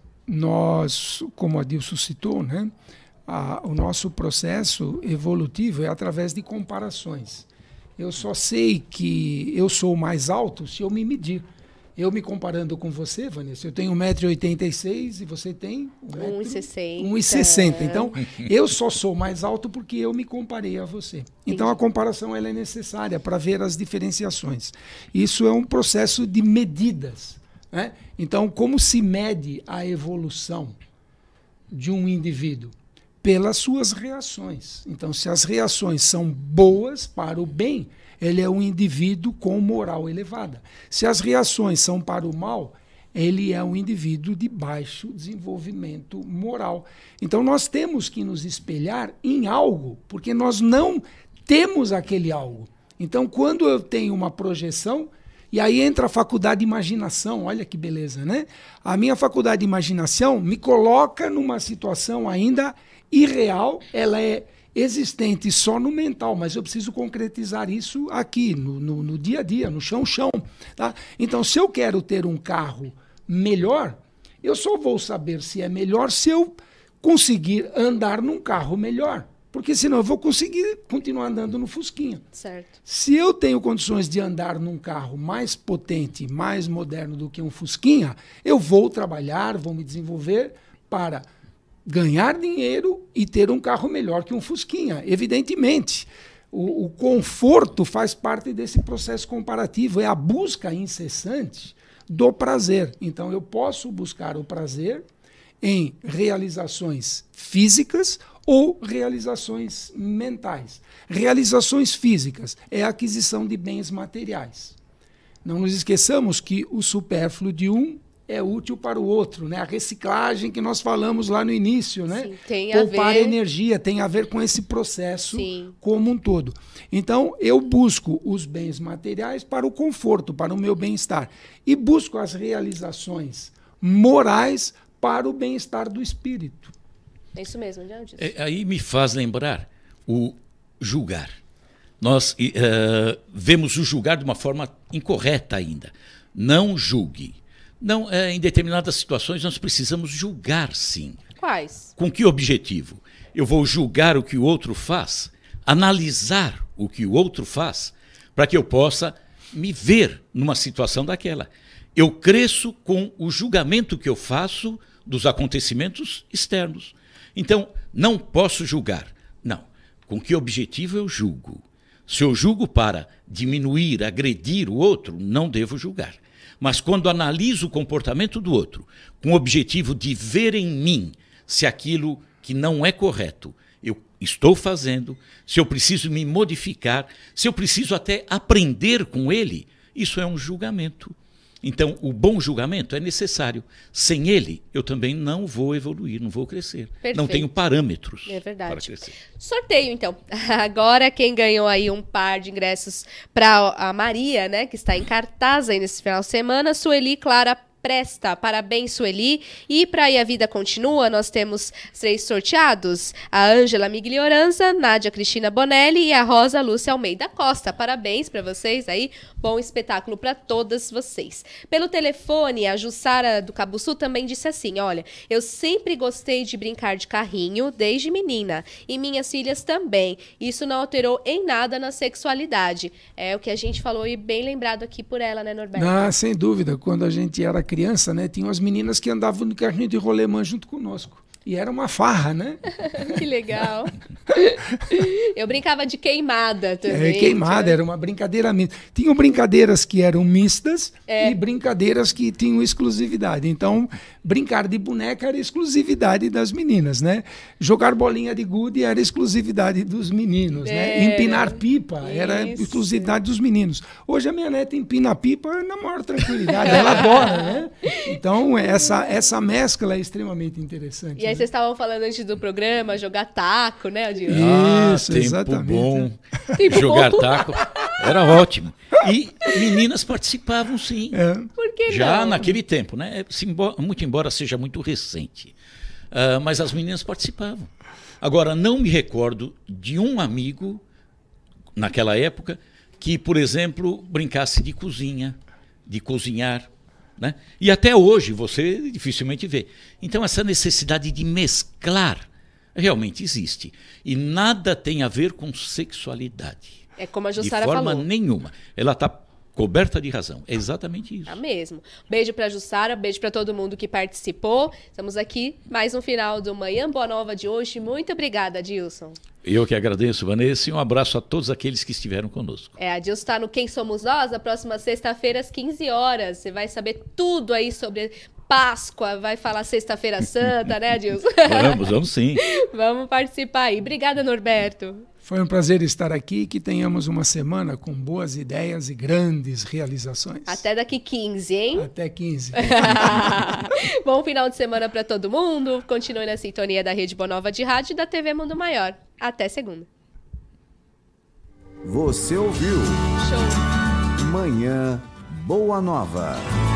Nós, como a Adilson citou, né, a, o nosso processo evolutivo é através de comparações. Eu só sei que eu sou mais alto se eu me medir. Eu me comparando com você, Vanessa, eu tenho um metro e oitenta e seis e você tem um e sessenta. um e sessenta. Então, eu só sou mais alto porque eu me comparei a você. Então, a comparação ela é necessária para ver as diferenciações. Isso é um processo de medidas, né? Então, como se mede a evolução de um indivíduo? Pelas suas reações. Então, se as reações são boas para o bem, ele é um indivíduo com moral elevada. Se as reações são para o mal, ele é um indivíduo de baixo desenvolvimento moral. Então nós temos que nos espelhar em algo, porque nós não temos aquele algo. Então quando eu tenho uma projeção, e aí entra a faculdade de imaginação, olha que beleza, né? A minha faculdade de imaginação me coloca numa situação ainda irreal, ela é existente só no mental, mas eu preciso concretizar isso aqui, no, no, no dia a dia, no chão-chão. Tá? Então, se eu quero ter um carro melhor, eu só vou saber se é melhor se eu conseguir andar num carro melhor. Porque senão eu vou conseguir continuar andando no Fusquinha. Certo. Se eu tenho condições de andar num carro mais potente, mais moderno do que um Fusquinha, eu vou trabalhar, vou me desenvolver para ganhar dinheiro e ter um carro melhor que um Fusquinha. Evidentemente, o, o conforto faz parte desse processo comparativo, é a busca incessante do prazer. Então, eu posso buscar o prazer em realizações físicas ou realizações mentais. Realizações físicas é a aquisição de bens materiais. Não nos esqueçamos que o supérfluo de um é útil para o outro, né? A reciclagem que nós falamos lá no início, né? Sim, tem a Poupar ver... energia tem a ver com esse processo Sim. como um todo. Então, eu busco os bens materiais para o conforto, para o meu bem-estar. E busco as realizações morais para o bem-estar do espírito. É isso mesmo, Diante. É, aí me faz lembrar o julgar. Nós uh, vemos o julgar de uma forma incorreta ainda. Não julgue. Não, é, em determinadas situações nós precisamos julgar, sim. Quais? Com que objetivo? Eu vou julgar o que o outro faz, analisar o que o outro faz, para que eu possa me ver numa situação daquela. Eu cresço com o julgamento que eu faço dos acontecimentos externos. Então, não posso julgar. Não. Com que objetivo eu julgo? Se eu julgo para diminuir, agredir o outro, não devo julgar. Mas quando analiso o comportamento do outro, com o objetivo de ver em mim se aquilo que não é correto eu estou fazendo, se eu preciso me modificar, se eu preciso até aprender com ele, isso é um julgamento. Então, o bom julgamento é necessário. Sem ele, eu também não vou evoluir, não vou crescer. Perfeito. Não tenho parâmetros é verdade. para crescer. Sorteio, então. Agora, quem ganhou aí um par de ingressos para a Maria, né, que está em cartaz aí nesse final de semana, Sueli Clara Presta. Parabéns, Sueli. E para aí a vida continua, nós temos três sorteados: a Ângela Miglioranza, Nádia Cristina Bonelli e a Rosa Lúcia Almeida Costa. Parabéns para vocês aí. Bom espetáculo para todas vocês. Pelo telefone, a Jussara do Cabuçu também disse assim: olha, eu sempre gostei de brincar de carrinho desde menina. E minhas filhas também. Isso não alterou em nada na sexualidade. É o que a gente falou e bem lembrado aqui por ela, né, Norberto? Ah, sem dúvida. Quando a gente era criança, né, tinham as meninas que andavam no carrinho de rolemã junto conosco. E era uma farra, né? Que legal. Eu brincava de queimada também. É, queimada, era uma brincadeira mista. Tinham brincadeiras que eram mistas é. e brincadeiras que tinham exclusividade. Então, brincar de boneca era exclusividade das meninas, né? Jogar bolinha de gude era exclusividade dos meninos, é. né? Empinar pipa Isso. era exclusividade dos meninos. Hoje a minha neta empina pipa na maior tranquilidade, ela adora, né? Então, essa, essa mescla é extremamente interessante. E aí vocês estavam falando antes do programa, jogar taco, né, Adilson? Ah, Isso, tempo exatamente. bom. Tempo Jogar bom. taco era ótimo. E meninas participavam, sim. É. Por que Já não? naquele tempo, né? Muito embora seja muito recente. Uh, mas as meninas participavam. Agora, não me recordo de um amigo, naquela época, que, por exemplo, brincasse de cozinha, de cozinhar. Né? E até hoje você dificilmente vê. Então essa necessidade de mesclar realmente existe. E nada tem a ver com sexualidade. É como a De Jussara forma falou. nenhuma. Ela está coberta de razão. É exatamente isso. Tá mesmo. Beijo pra Jussara, beijo pra todo mundo que participou. Estamos aqui, mais um final do Manhã Boa Nova de hoje. Muito obrigada, Adilson. Eu que agradeço, Vanessa, e um abraço a todos aqueles que estiveram conosco. É, a Adilson está no Quem Somos Nós, na próxima sexta-feira, às quinze horas. Você vai saber tudo aí sobre Páscoa, vai falar Sexta-feira Santa, né, Adilson? Vamos, vamos sim. Vamos participar aí. Obrigada, Norberto. Foi um prazer estar aqui e que tenhamos uma semana com boas ideias e grandes realizações. Até daqui quinze, hein? Até quinze. Bom final de semana para todo mundo. Continue na sintonia da Rede Boa Nova de Rádio e da T V Mundo Maior. Até segunda. Você ouviu? Show. Manhã Boa Nova.